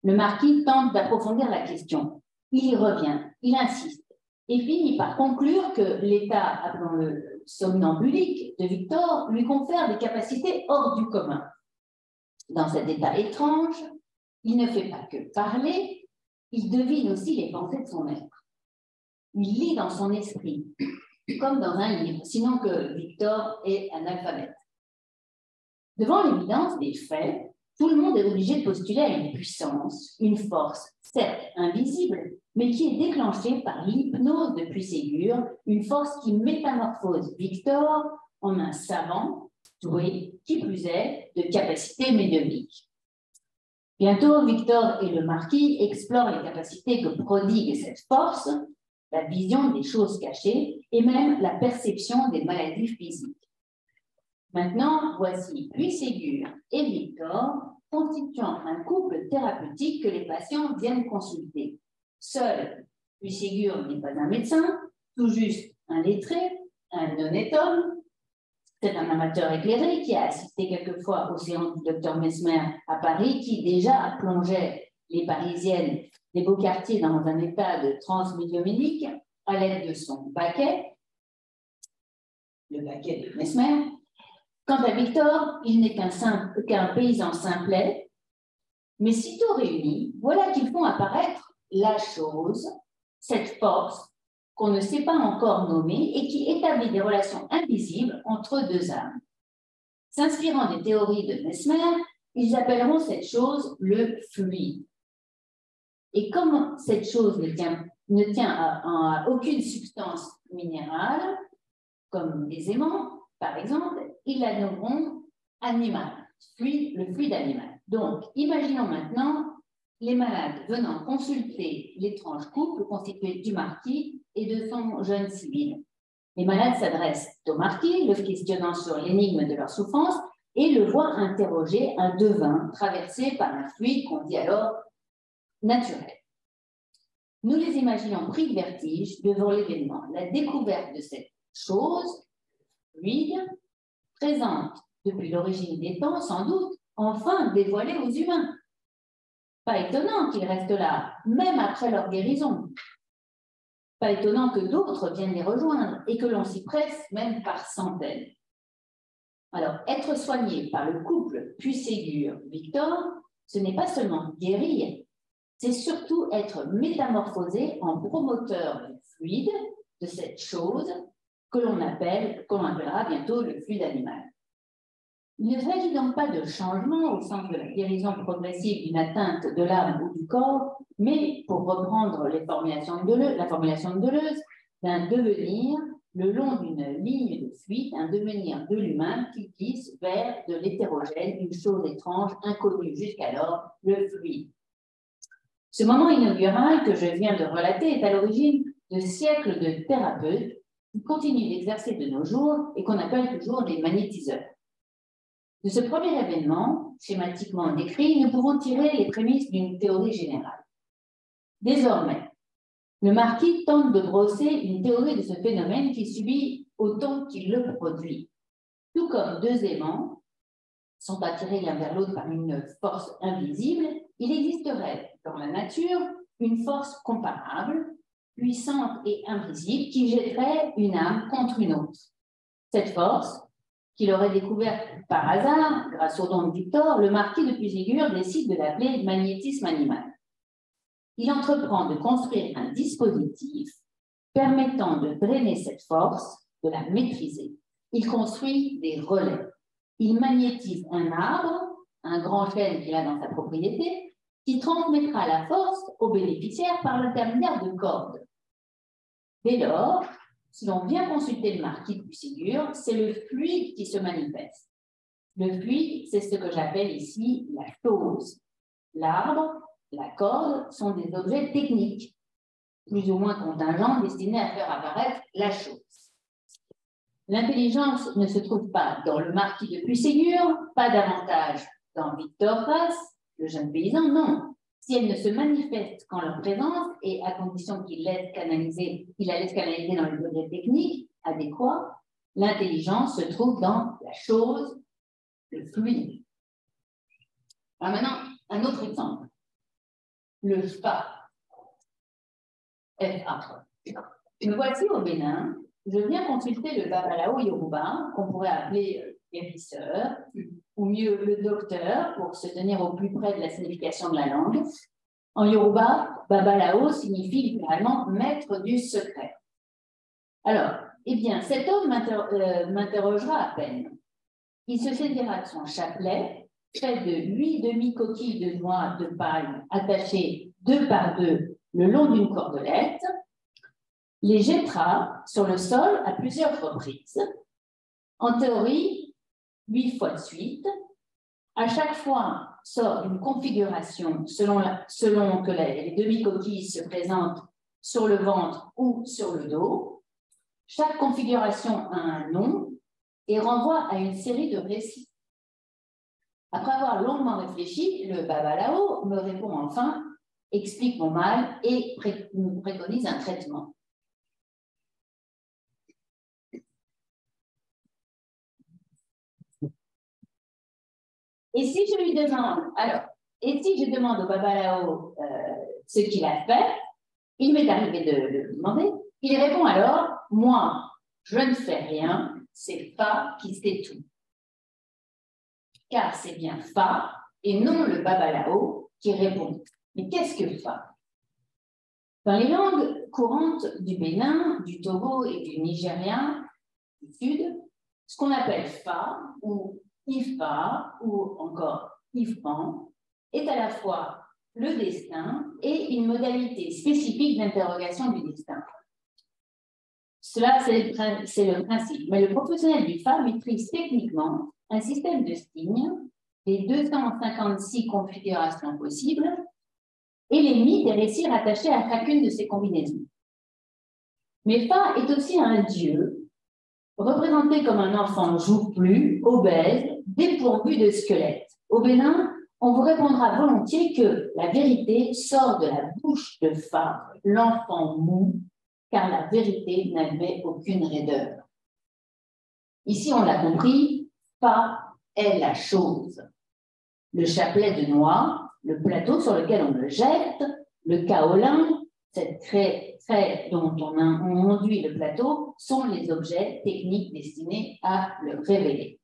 Le marquis tente d'approfondir la question. Il y revient, il insiste et finit par conclure que l'état, appelons-le somnambulique, de Victor lui confère des capacités hors du commun. Dans cet état étrange, il ne fait pas que parler, il devine aussi les pensées de son être. Il lit dans son esprit, comme dans un livre, sinon que Victor est analphabète. Devant l'évidence des faits, tout le monde est obligé de postuler à une puissance, une force, certes invisible, mais qui est déclenchée par l'hypnose de Puységur, une force qui métamorphose Victor en un savant, doué, qui plus est, de capacités médiumniques. Bientôt, Victor et le marquis explorent les capacités que prodigue cette force, la vision des choses cachées et même la perception des maladies physiques. Maintenant, voici Puységur et Victor constituant un couple thérapeutique que les patients viennent consulter. Seul, Puységur n'est pas un médecin, tout juste un lettré, un honnête homme. C'est un amateur éclairé qui a assisté quelquefois aux séances du docteur Mesmer à Paris, qui déjà plongeait les Parisiennes des beaux quartiers dans un état de transe médiumnique à l'aide de son baquet, le baquet de Mesmer. Quant à Victor, il n'est qu'un paysan simplet, mais sitôt réunis, voilà qu'ils font apparaître la chose, cette force qu'on ne sait pas encore nommer et qui établit des relations invisibles entre deux âmes. S'inspirant des théories de Mesmer, ils appelleront cette chose le fluide. Et comme cette chose ne tient à aucune substance minérale, comme les aimants, par exemple, ils la nommeront animal, le fluide animal. Donc, imaginons maintenant les malades venant consulter l'étrange couple constitué du marquis et de son jeune civil. Les malades s'adressent au marquis, le questionnant sur l'énigme de leur souffrance, et le voient interroger un devin traversé par un fluide qu'on dit alors naturel. Nous les imaginons pris de vertige devant l'événement, la découverte de cette chose fluide, présente depuis l'origine des temps, sans doute, enfin dévoilée aux humains. Pas étonnant qu'ils restent là, même après leur guérison. Pas étonnant que d'autres viennent les rejoindre et que l'on s'y presse même par centaines. Alors, être soigné par le couple Puységur-Victor, ce n'est pas seulement guérir, c'est surtout être métamorphosé en promoteur du fluide, de cette chose que l'on appellera bientôt le fluide animal. Il ne s'agit donc pas de changement au sens de la guérison progressive d'une atteinte de l'âme ou du corps, mais, pour reprendre la formulation de Deleuze, d'un devenir le long d'une ligne de fuite, un devenir de l'humain qui glisse vers de l'hétérogène, une chose étrange, inconnue jusqu'alors, le fluide. Ce moment inaugural que je viens de relater est à l'origine de siècles de thérapeutes qui continuent d'exercer de nos jours et qu'on appelle toujours les magnétiseurs. De ce premier événement, schématiquement décrit, nous pouvons tirer les prémices d'une théorie générale. Désormais, le marquis tente de brosser une théorie de ce phénomène qui subit autant qu'il le produit. Tout comme deux aimants sont attirés l'un vers l'autre par une force invisible, il existerait dans la nature une force comparable, puissante et invisible, qui jetterait une âme contre une autre. Cette force, qu'il aurait découverte par hasard, grâce au don de Victor, le marquis de Puységur décide de l'appeler magnétisme animal. Il entreprend de construire un dispositif permettant de drainer cette force, de la maîtriser. Il construit des relais. Il magnétise un arbre, un grand chêne qu'il a dans sa propriété, qui transmettra la force aux bénéficiaires par l'intermédiaire de cordes. Dès lors, si l'on vient consulter le marquis de Puységur, c'est le fluide qui se manifeste. Le fluide, c'est ce que j'appelle ici la chose. L'arbre, la corde sont des objets techniques, plus ou moins contingents, destinés à faire apparaître la chose. L'intelligence ne se trouve pas dans le marquis de Puységur, pas davantage dans Victor Grasse, le jeune paysan, non. Si elle ne se manifeste qu'en leur présence, et à condition qu'il la laisse canaliser dans les objets techniques adéquats, l'intelligence se trouve dans la chose, le fluide. Alors maintenant, un autre exemple. le fa. F-A. Me voici au Bénin. Je viens consulter le Babalao Yoruba, qu'on pourrait appeler guérisseur, ou mieux le docteur, pour se tenir au plus près de la signification de la langue. En Yoruba, Babalao signifie littéralement maître du secret. Alors, eh bien, cet homme m'interrogera à peine. Il se saisira de son chapelet, fait de 8 demi-coquilles de noix de palme attachées 2 par 2 le long d'une cordelette, les jettera sur le sol à plusieurs reprises. En théorie, 8 fois de suite. À chaque fois sort une configuration selon que les demi-coquilles se présentent sur le ventre ou sur le dos. Chaque configuration a un nom et renvoie à une série de récits. Après avoir longuement réfléchi, le Babalao me répond enfin, explique mon mal et préconise un traitement. Et si je lui demande, si je demande au Babalao ce qu'il a fait, il m'est arrivé de le demander, il répond alors, moi, je ne fais rien, c'est Fa qui sait tout. Car c'est bien Fa et non le Babalao qui répond. Mais qu'est-ce que Fa? Dans les langues courantes du Bénin, du Togo et du Nigeria, du Sud, ce qu'on appelle Fa ou Ifa ou encore Ifan est à la fois le destin et une modalité spécifique d'interrogation du destin. Cela, c'est le principe. Mais le professionnel du Fa maîtrise techniquement un système de signes, les 256 configurations possibles et les mythes et récits rattachés à chacune de ces combinaisons. Mais Fa est aussi un dieu, représenté comme un enfant joufflu, obèse, dépourvu de squelette. Au Bénin, on vous répondra volontiers que la vérité sort de la bouche de Fa, l'enfant mou, car la vérité n'avait aucune raideur. Ici, on l'a compris, Fa est la chose. Le chapelet de noix, le plateau sur lequel on le jette, le kaolin, cette craie dont on enduit le plateau, sont les objets techniques destinés à le révéler.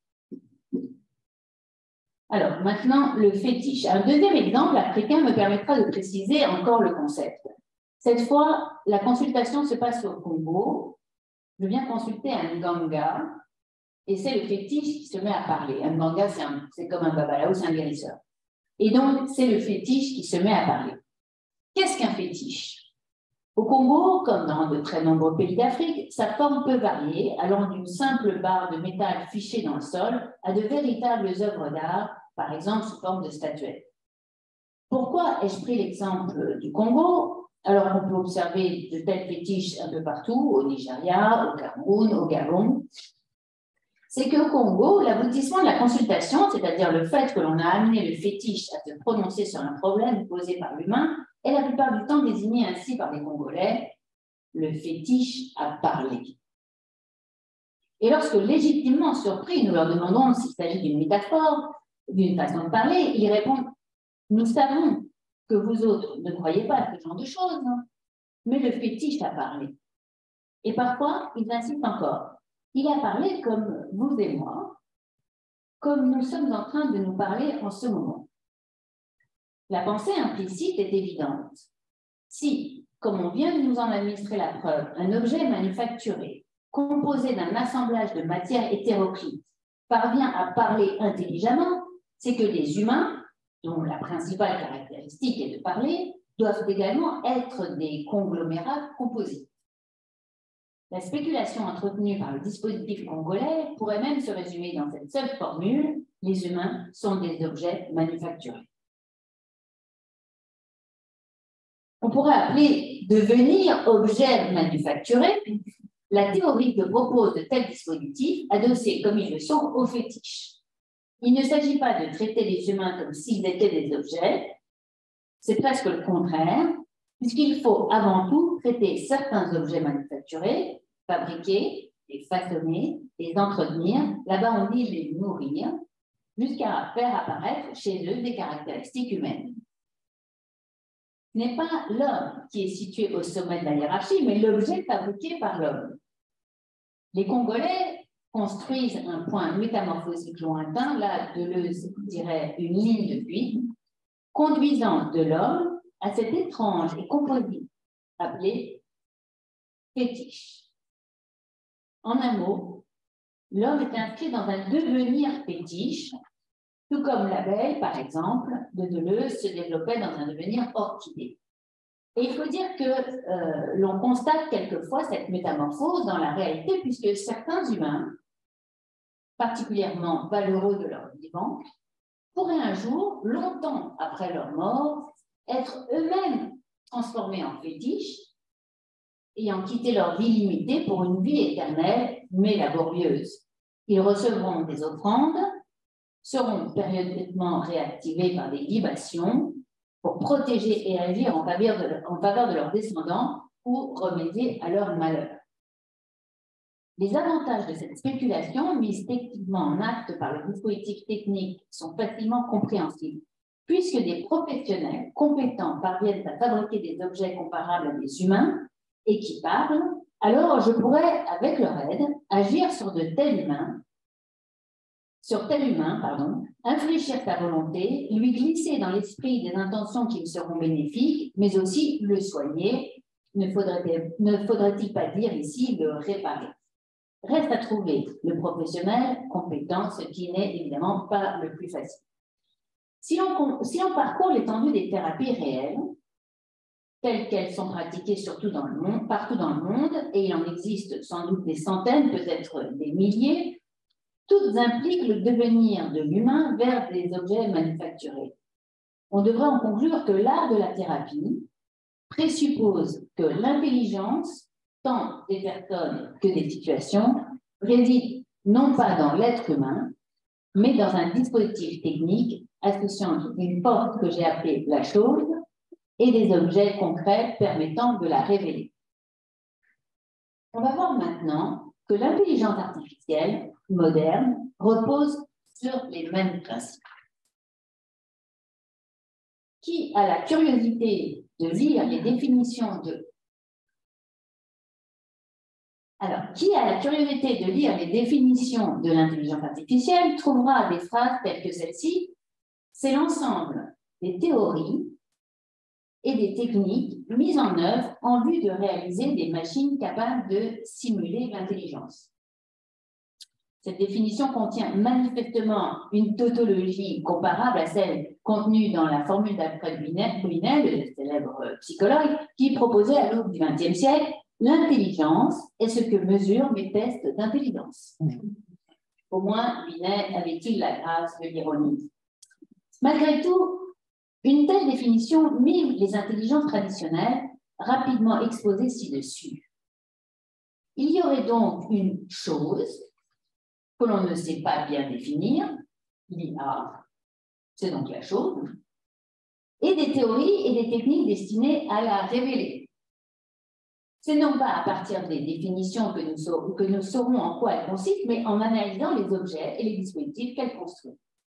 Alors, maintenant, le fétiche. Un deuxième exemple africain me permettra de préciser encore le concept. Cette fois, la consultation se passe au Congo. Je viens consulter un Nganga et c'est le fétiche qui se met à parler. Un Nganga, c'est comme un Babalao, c'est un guérisseur. Et donc, c'est le fétiche qui se met à parler. Qu'est-ce qu'un fétiche? Au Congo, comme dans de très nombreux pays d'Afrique, sa forme peut varier, allant d'une simple barre de métal fichée dans le sol à de véritables œuvres d'art, par exemple sous forme de statuettes. Pourquoi ai-je pris l'exemple du Congo, alors qu'on peut observer de tels fétiches un peu partout, au Nigeria, au Cameroun, au Gabon? C'est qu'au Congo, l'aboutissement de la consultation, c'est-à-dire le fait que l'on a amené le fétiche à se prononcer sur un problème posé par l'humain, est la plupart du temps désigné ainsi par les Congolais, le fétiche a parlé. Et lorsque légitimement surpris, nous leur demandons s'il s'agit d'une métaphore, d'une façon de parler, ils répondent « Nous savons que vous autres ne croyez pas à ce genre de choses, mais le fétiche a parlé. » Et parfois, ils insistent encore. Il a parlé comme vous et moi, comme nous sommes en train de nous parler en ce moment. La pensée implicite est évidente. Si, comme on vient de nous en administrer la preuve, un objet manufacturé, composé d'un assemblage de matières hétéroclites, parvient à parler intelligemment, c'est que les humains, dont la principale caractéristique est de parler, doivent également être des conglomérats composites. La spéculation entretenue par le dispositif congolais pourrait même se résumer dans cette seule formule: les humains sont des objets manufacturés. On pourrait appeler devenir objet manufacturé la théorie que propose de tels dispositifs adossés comme ils le sont aux fétiches. Il ne s'agit pas de traiter les humains comme s'ils étaient des objets, c'est presque le contraire, puisqu'il faut avant tout traiter certains objets manufacturés, fabriquer, les façonner, les entretenir, là-bas on dit les nourrir, jusqu'à faire apparaître chez eux des caractéristiques humaines. Ce n'est pas l'homme qui est situé au sommet de la hiérarchie, mais l'objet fabriqué par l'homme. Les Congolais construisent un point métamorphosique lointain, là Deleuze dirait une ligne de fuite, conduisant de l'homme à cet étrange et composite appelé fétiche. En un mot, l'homme est inscrit dans un devenir fétiche, tout comme l'abeille, par exemple, de Deleuze se développait dans un devenir orchidée. Et il faut dire que l'on constate quelquefois cette métamorphose dans la réalité, puisque certains humains, particulièrement valeureux de leur vivant, pourraient un jour, longtemps après leur mort, être eux-mêmes transformés en fétiches, ayant quitté leur vie limitée pour une vie éternelle, mais laborieuse. Ils recevront des offrandes, seront périodiquement réactivés par des libations pour protéger et agir en faveur de leurs descendants ou remédier à leur malheur. Les avantages de cette spéculation, mise techniquement en acte par le dispositif technique, sont facilement compréhensibles, puisque des professionnels compétents parviennent à fabriquer des objets comparables à des humains et qui parlent, alors je pourrais, avec leur aide, agir sur tel humain, infléchir sa volonté, lui glisser dans l'esprit des intentions qui me seront bénéfiques, mais aussi le soigner. Ne faudrait-il pas dire ici le réparer? Reste à trouver le professionnel compétent, ce qui n'est évidemment pas le plus facile. Si l'on parcourt l'étendue des thérapies réelles, telles qu'elles sont pratiquées partout dans le monde, et il en existe sans doute des centaines, peut-être des milliers, toutes impliquent le devenir de l'humain vers des objets manufacturés. On devrait en conclure que l'art de la thérapie présuppose que l'intelligence, tant des personnes que des situations, réside non pas dans l'être humain, mais dans un dispositif technique associant une force que j'ai appelée la chose et des objets concrets permettant de la révéler. On va voir maintenant que l'intelligence artificielle moderne repose sur les mêmes principes. Qui a la curiosité de lire les définitions de l'intelligence artificielle trouvera des phrases telles que celle-ci: c'est l'ensemble des théories et des techniques mises en œuvre en vue de réaliser des machines capables de simuler l'intelligence. Cette définition contient manifestement une tautologie comparable à celle contenue dans la formule d'Alfred Binet, le célèbre psychologue, qui proposait à l'aube du XXe siècle: l'intelligence est ce que mesurent mes tests d'intelligence. Au moins, Binet avait-il la grâce de l'ironie. Malgré tout, une telle définition mime les intelligences traditionnelles, rapidement exposées ci-dessus. Il y aurait donc une chose que l'on ne sait pas bien définir, l'IA, c'est donc la chose, et des théories et des techniques destinées à la révéler. C'est non pas à partir des définitions que nous saurons en quoi elles consistent, mais en analysant les objets et les dispositifs qu'elles construisent.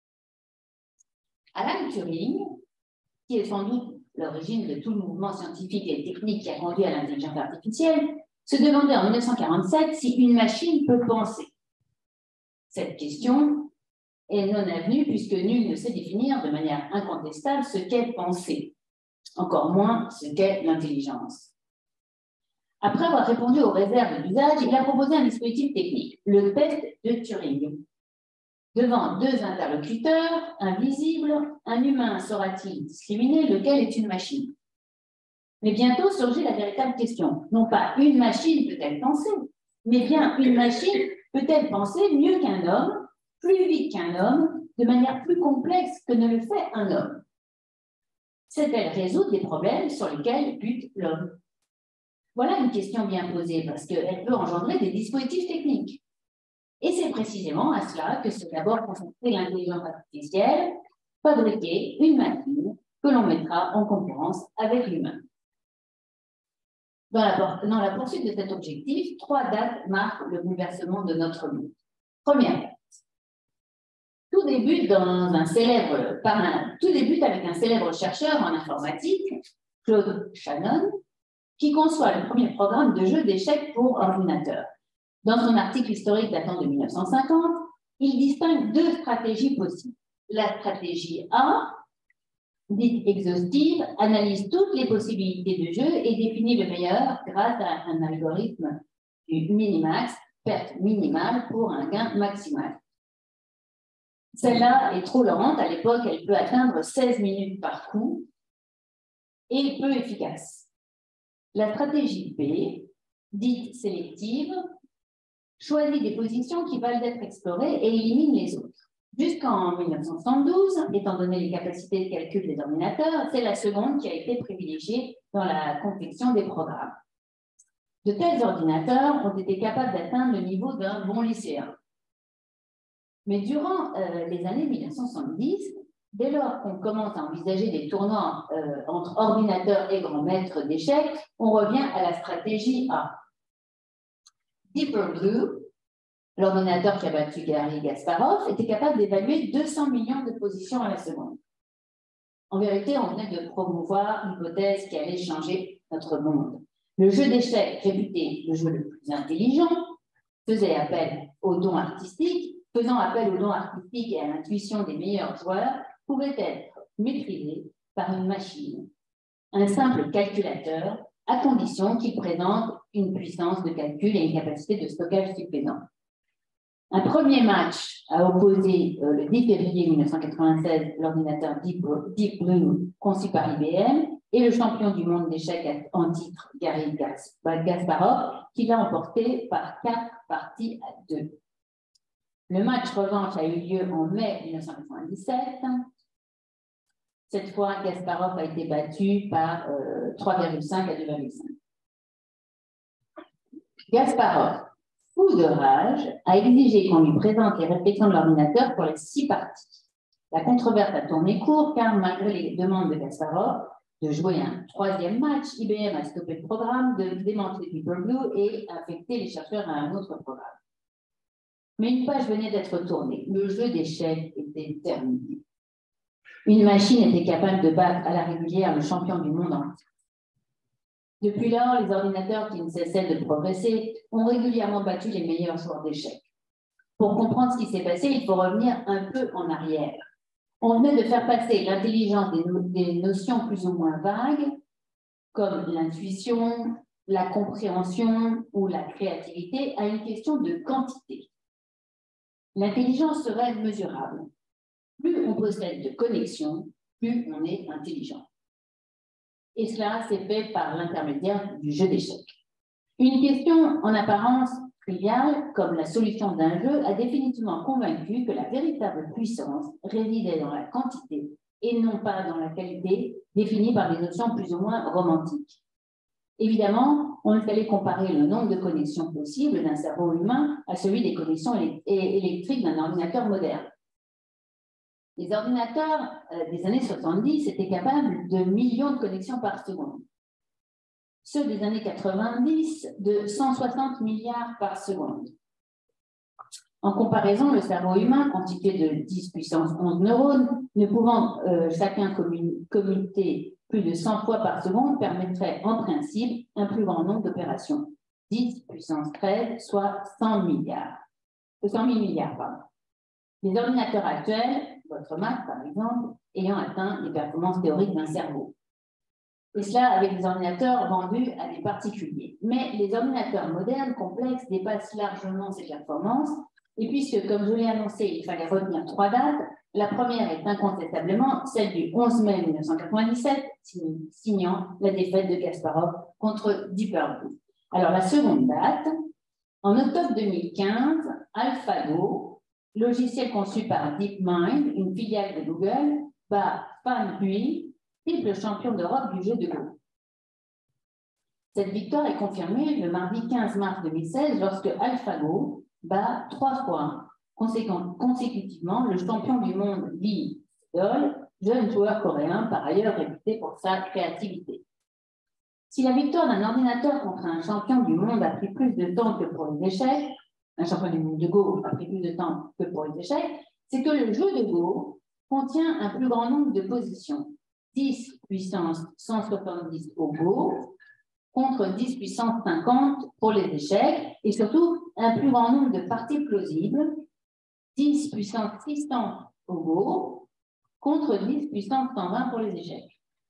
Alan Turing, qui est sans doute l'origine de tout le mouvement scientifique et technique qui a conduit à l'intelligence artificielle, se demandait en 1947 si une machine peut penser. Cette question est non avenue puisque nul ne sait définir de manière incontestable ce qu'est penser, encore moins ce qu'est l'intelligence. Après avoir répondu aux réserves d'usage, il a proposé un dispositif technique, le test de Turing. Devant deux interlocuteurs invisibles, un humain saura-t-il discriminer lequel est une machine? Mais bientôt surgit la véritable question. Non pas une machine peut-elle penser, mais bien une machine peut-elle penser mieux qu'un homme, plus vite qu'un homme, de manière plus complexe que ne le fait un homme? Sait-elle résoudre des problèmes sur lesquels bute l'homme? Voilà une question bien posée parce qu'elle peut engendrer des dispositifs techniques. Et c'est précisément à cela que s'est d'abord consacrée l'intelligence artificielle, fabriquer une machine que l'on mettra en concurrence avec l'humain. Dans la poursuite de cet objectif, 3 dates marquent le bouleversement de notre monde. Première date. Tout débute avec un célèbre chercheur en informatique Claude Shannon, qui conçoit le premier programme de jeu d'échecs pour ordinateur. Dans son article historique datant de 1950, il distingue deux stratégies possibles. La stratégie A, dite exhaustive, analyse toutes les possibilités de jeu et définit le meilleur grâce à un algorithme du minimax, perte minimale pour un gain maximal. Celle-là est trop lente. À l'époque, elle peut atteindre 16 minutes par coup et peu efficace. La stratégie B, dite sélective, choisit des positions qui valent d'être explorées et élimine les autres. Jusqu'en 1972, étant donné les capacités de calcul des ordinateurs, c'est la seconde qui a été privilégiée dans la confection des programmes. De tels ordinateurs ont été capables d'atteindre le niveau d'un bon lycéen. Mais durant les années 1970, dès lors qu'on commence à envisager des tournois entre ordinateurs et grands maîtres d'échecs, on revient à la stratégie A. Deeper Blue, l'ordinateur qui a battu Garry Kasparov, était capable d'évaluer 200 millions de positions à la seconde. En vérité, on venait de promouvoir l'hypothèse qui allait changer notre monde. Le jeu d'échecs, réputé le jeu le plus intelligent, faisant appel aux dons artistiques et à l'intuition des meilleurs joueurs, pouvait être maîtrisé par une machine, un simple calculateur, à condition qu'il présente une puissance de calcul et une capacité de stockage suffisante. Un premier match a opposé le 10 février 1996 l'ordinateur Deep Blue conçu par IBM et le champion du monde d'échecs en titre Garry Kasparov qui l'a emporté par 4 parties à 2. Le match revanche a eu lieu en mai 1997. Cette fois, Kasparov a été battu par 3,5 à 2,5. Kasparov, fou de rage, a exigé qu'on lui présente les réflexions de l'ordinateur pour les 6 parties. La controverse a tourné court car malgré les demandes de Kasparov de jouer un 3e match, IBM a stoppé le programme, de démanteler Deeper Blue et affecté les chercheurs à un autre programme. Mais une page venait d'être tournée. Le jeu d'échecs était terminé. Une machine était capable de battre à la régulière le champion du monde entier. Depuis lors, les ordinateurs qui ne cessaient de progresser ont régulièrement battu les meilleurs joueurs d'échecs. Pour comprendre ce qui s'est passé, il faut revenir un peu en arrière. On venait de faire passer l'intelligence des notions plus ou moins vagues, comme l'intuition, la compréhension ou la créativité, à une question de quantité. L'intelligence serait mesurable. Plus on possède de connexions, plus on est intelligent. Et cela s'est fait par l'intermédiaire du jeu d'échecs. Une question en apparence triviale, comme la solution d'un jeu, a définitivement convaincu que la véritable puissance résidait dans la quantité et non pas dans la qualité, définie par des notions plus ou moins romantiques. Évidemment, on fallait comparer le nombre de connexions possibles d'un cerveau humain à celui des connexions électriques d'un ordinateur moderne. Les ordinateurs des années 70 étaient capables de millions de connexions par seconde. Ceux des années 90 de 160 milliards par seconde. En comparaison, le cerveau humain, constitué de 10 puissance 11 neurones, ne pouvant chacun commuter plus de 100 fois par seconde, permettrait en principe un plus grand nombre d'opérations. 10 puissance 13, soit 100 milliards. 100 000 milliards, pardon. Les ordinateurs actuels, votre Mac par exemple, ayant atteint les performances théoriques d'un cerveau. Et cela avec des ordinateurs vendus à des particuliers. Mais les ordinateurs modernes complexes dépassent largement ces performances. Et puisque, comme je l'ai annoncé, il fallait retenir 3 dates, la première est incontestablement celle du 11 mai 1997, signant la défaite de Kasparov contre Deeper Blue. Alors, la seconde date, en octobre 2015, AlphaGo, logiciel conçu par DeepMind, une filiale de Google, bat Fan Hui, triple champion d'Europe du jeu de Go. Cette victoire est confirmée le mardi 15 mars 2016 lorsque AlphaGo bat 3 fois consécutivement le champion du monde Lee Sedol, jeune joueur coréen par ailleurs réputé pour sa créativité. Si la victoire d'un ordinateur contre un champion du monde a pris plus de temps que pour les échecs, un champion du monde de Go a pris plus de temps que pour les échecs, c'est que le jeu de Go contient un plus grand nombre de positions. 10 puissance 170 au go, contre 10 puissance 50 pour les échecs, et surtout un plus grand nombre de parties plausibles, 10 puissance 600 au go, contre 10 puissance 120 pour les échecs.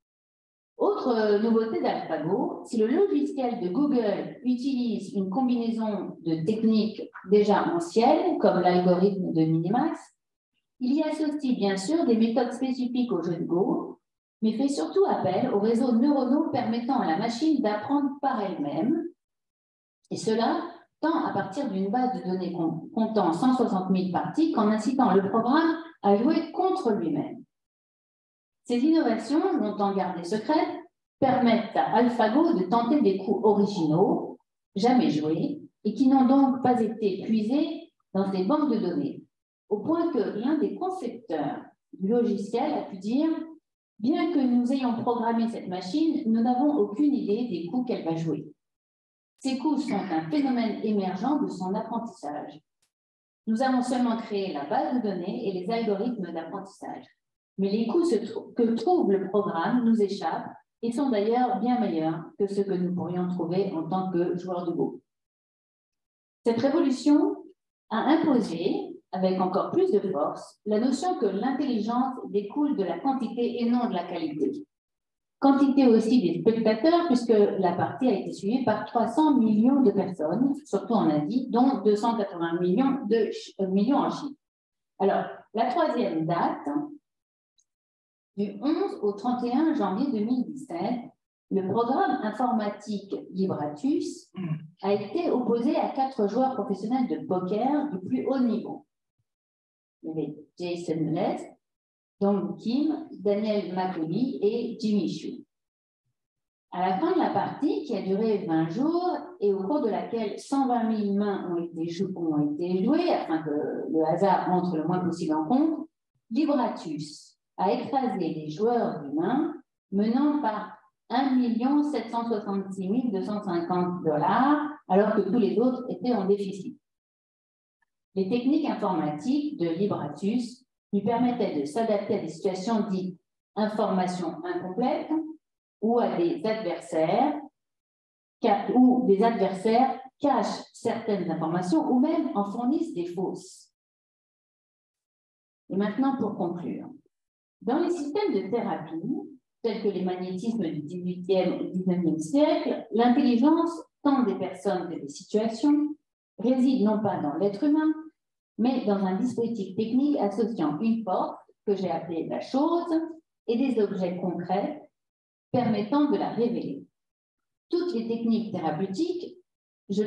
Autre nouveauté d'AlphaGo, si le logiciel de Google utilise une combinaison de techniques déjà anciennes, comme l'algorithme de Minimax, il y associe bien sûr des méthodes spécifiques au jeu de Go, mais fait surtout appel aux réseaux neuronaux permettant à la machine d'apprendre par elle-même, et cela tant à partir d'une base de données comptant 160 000 parties qu'en incitant le programme à jouer contre lui-même. Ces innovations, longtemps gardées secrètes, permettent à AlphaGo de tenter des coups originaux, jamais joués, et qui n'ont donc pas été puisés dans ces banques de données, au point que l'un des concepteurs du logiciel a pu dire « Bien que nous ayons programmé cette machine, nous n'avons aucune idée des coups qu'elle va jouer. Ces coups sont un phénomène émergent de son apprentissage. Nous avons seulement créé la base de données et les algorithmes d'apprentissage. Mais les coups que trouve le programme nous échappent et sont d'ailleurs bien meilleurs que ceux que nous pourrions trouver en tant que joueurs de Go. » Cette révolution a imposé, avec encore plus de force, la notion que l'intelligence découle de la quantité et non de la qualité. Quantité aussi des spectateurs, puisque la partie a été suivie par 300 millions de personnes, surtout en Asie, dont 280 millions en Chine. Alors, la troisième date, du 11 au 31 janvier 2017, le programme informatique Libratus a été opposé à 4 joueurs professionnels de poker du plus haut niveau. Il y avait Jason Les, Dong Kim, Daniel Macaulay et Jimmy Xu. À la fin de la partie, qui a duré 20 jours et au cours de laquelle 120 000 mains ont été jouées afin que le hasard entre le moins possible en compte, Libratus a écrasé les joueurs du main, menant par 1 766 250 $, alors que tous les autres étaient en déficit. Les techniques informatiques de Libratus lui permettaient de s'adapter à des situations dites information incomplète ou à des adversaires cachent certaines informations ou même en fournissent des fausses. Et maintenant, pour conclure, dans les systèmes de thérapie, tels que les magnétismes du XVIIIe et XIXe siècle, l'intelligence, tant des personnes que des situations, réside non pas dans l'être humain, mais dans un dispositif technique associant une force, que j'ai appelée la chose, et des objets concrets permettant de la révéler. Toutes les techniques thérapeutiques, je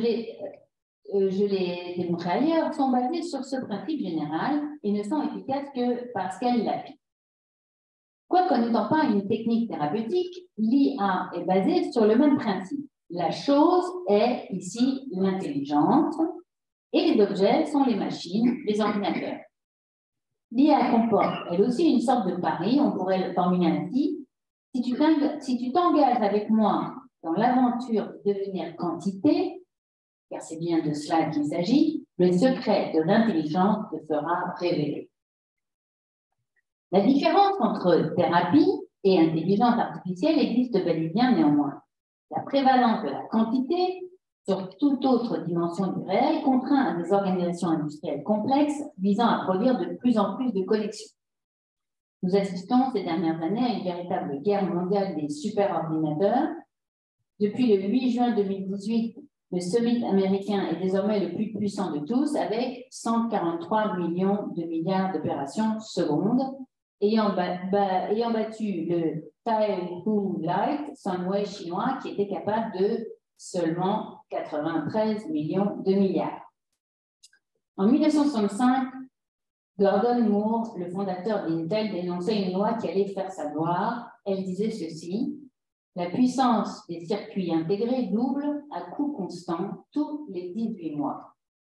les démontrerai ailleurs, sont basées sur ce principe général et ne sont efficaces que parce qu'elles l'appliquent. Quoique n'étant pas une technique thérapeutique, l'IA est basée sur le même principe. La chose est ici l'intelligence et les objets sont les machines, les ordinateurs. L'IA comporte elle aussi une sorte de pari, on pourrait le formuler ainsi. Si tu t'engages avec moi dans l'aventure de devenir quantité, car c'est bien de cela qu'il s'agit, le secret de l'intelligence te sera révélé. La différence entre thérapie et intelligence artificielle existe bel et bien néanmoins. La prévalence de la quantité sur toute autre dimension du réel contraint à des organisations industrielles complexes visant à produire de plus en plus de connexions. Nous assistons ces dernières années à une véritable guerre mondiale des superordinateurs. Depuis le 8 juin 2018, le summit américain est désormais le plus puissant de tous, avec 143 millions de milliards d'opérations secondes, ayant battu le Taihu Light Sunway chinois qui était capable de seulement 93 millions de milliards. En 1965, Gordon Moore, le fondateur d'Intel, dénonçait une loi qui allait faire sa gloire. Elle disait ceci: la puissance des circuits intégrés double à coût constant tous les 18 mois.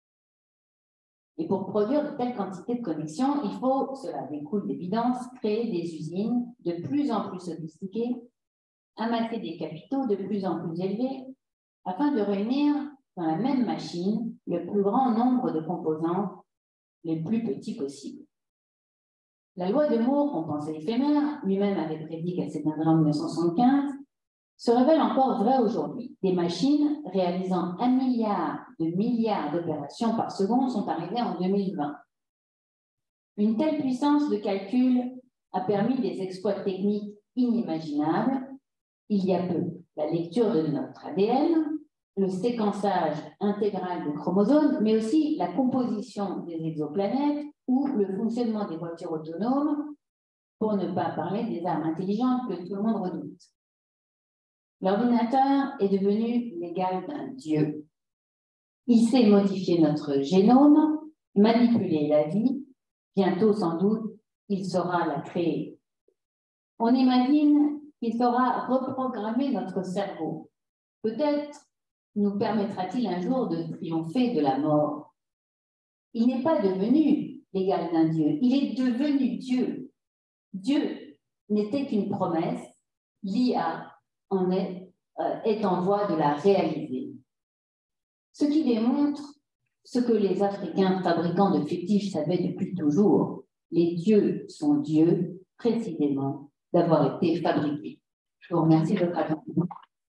Et pour produire de telles quantités de connexions, il faut, cela découle d'évidence, créer des usines de plus en plus sophistiquées, amasser des capitaux de plus en plus élevés, afin de réunir dans la même machine le plus grand nombre de composants les plus petits possibles. La loi de Moore, qu'on pensait éphémère, lui-même avait prédit qu'elle s'éteindrait en 1975, se révèle encore vraie aujourd'hui. Des machines réalisant 1 milliard de milliards d'opérations par seconde sont arrivées en 2020. Une telle puissance de calcul a permis des exploits techniques inimaginables. Il y a peu, la lecture de notre ADN, le séquençage intégral des chromosomes, mais aussi la composition des exoplanètes ou le fonctionnement des voitures autonomes, pour ne pas parler des armes intelligentes que tout le monde redoute. L'ordinateur est devenu l'égal d'un dieu. Il sait modifier notre génome, manipuler la vie. Bientôt, sans doute, il saura la créer. On imagine qu'il saura reprogrammer notre cerveau. Peut-être nous permettra-t-il un jour de triompher de la mort. Il n'est pas devenu l'égal d'un dieu, il est devenu Dieu. Dieu n'était qu'une promesse, l'IA est en voie de la réaliser. Ce qui démontre ce que les Africains fabricants de fétiches savaient depuis toujours. Les dieux sont dieux, précisément, d'avoir été fabriqués. Je vous remercie de votre attention.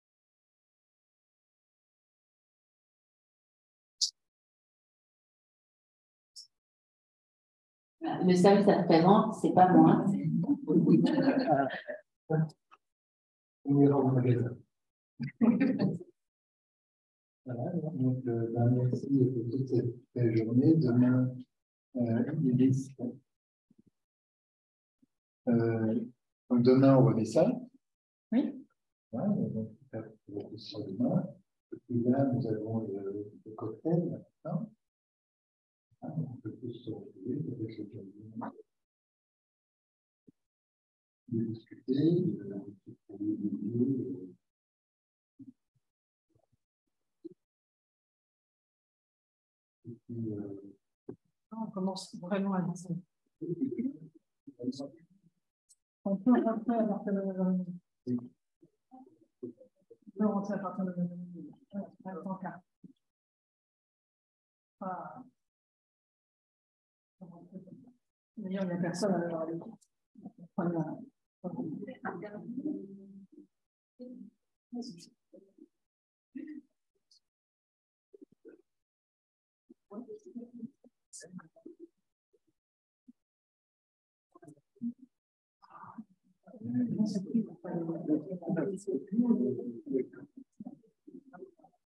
Le service après-vente, c'est pas moi. Voilà, donc merci pour toute cette belle journée. Demain, il est donc demain, on remet ça. Oui. Voilà, donc demain. Et puis là, nous avons le cocktail maintenant. On peut tous se retrouver avec le cabinet. De discuter, et puis, On commence vraiment à avancer. On peut rentrer à partir de 9h30. On peut rentrer à partir de 9h30. D'ailleurs, il n'y a personne à l'heure.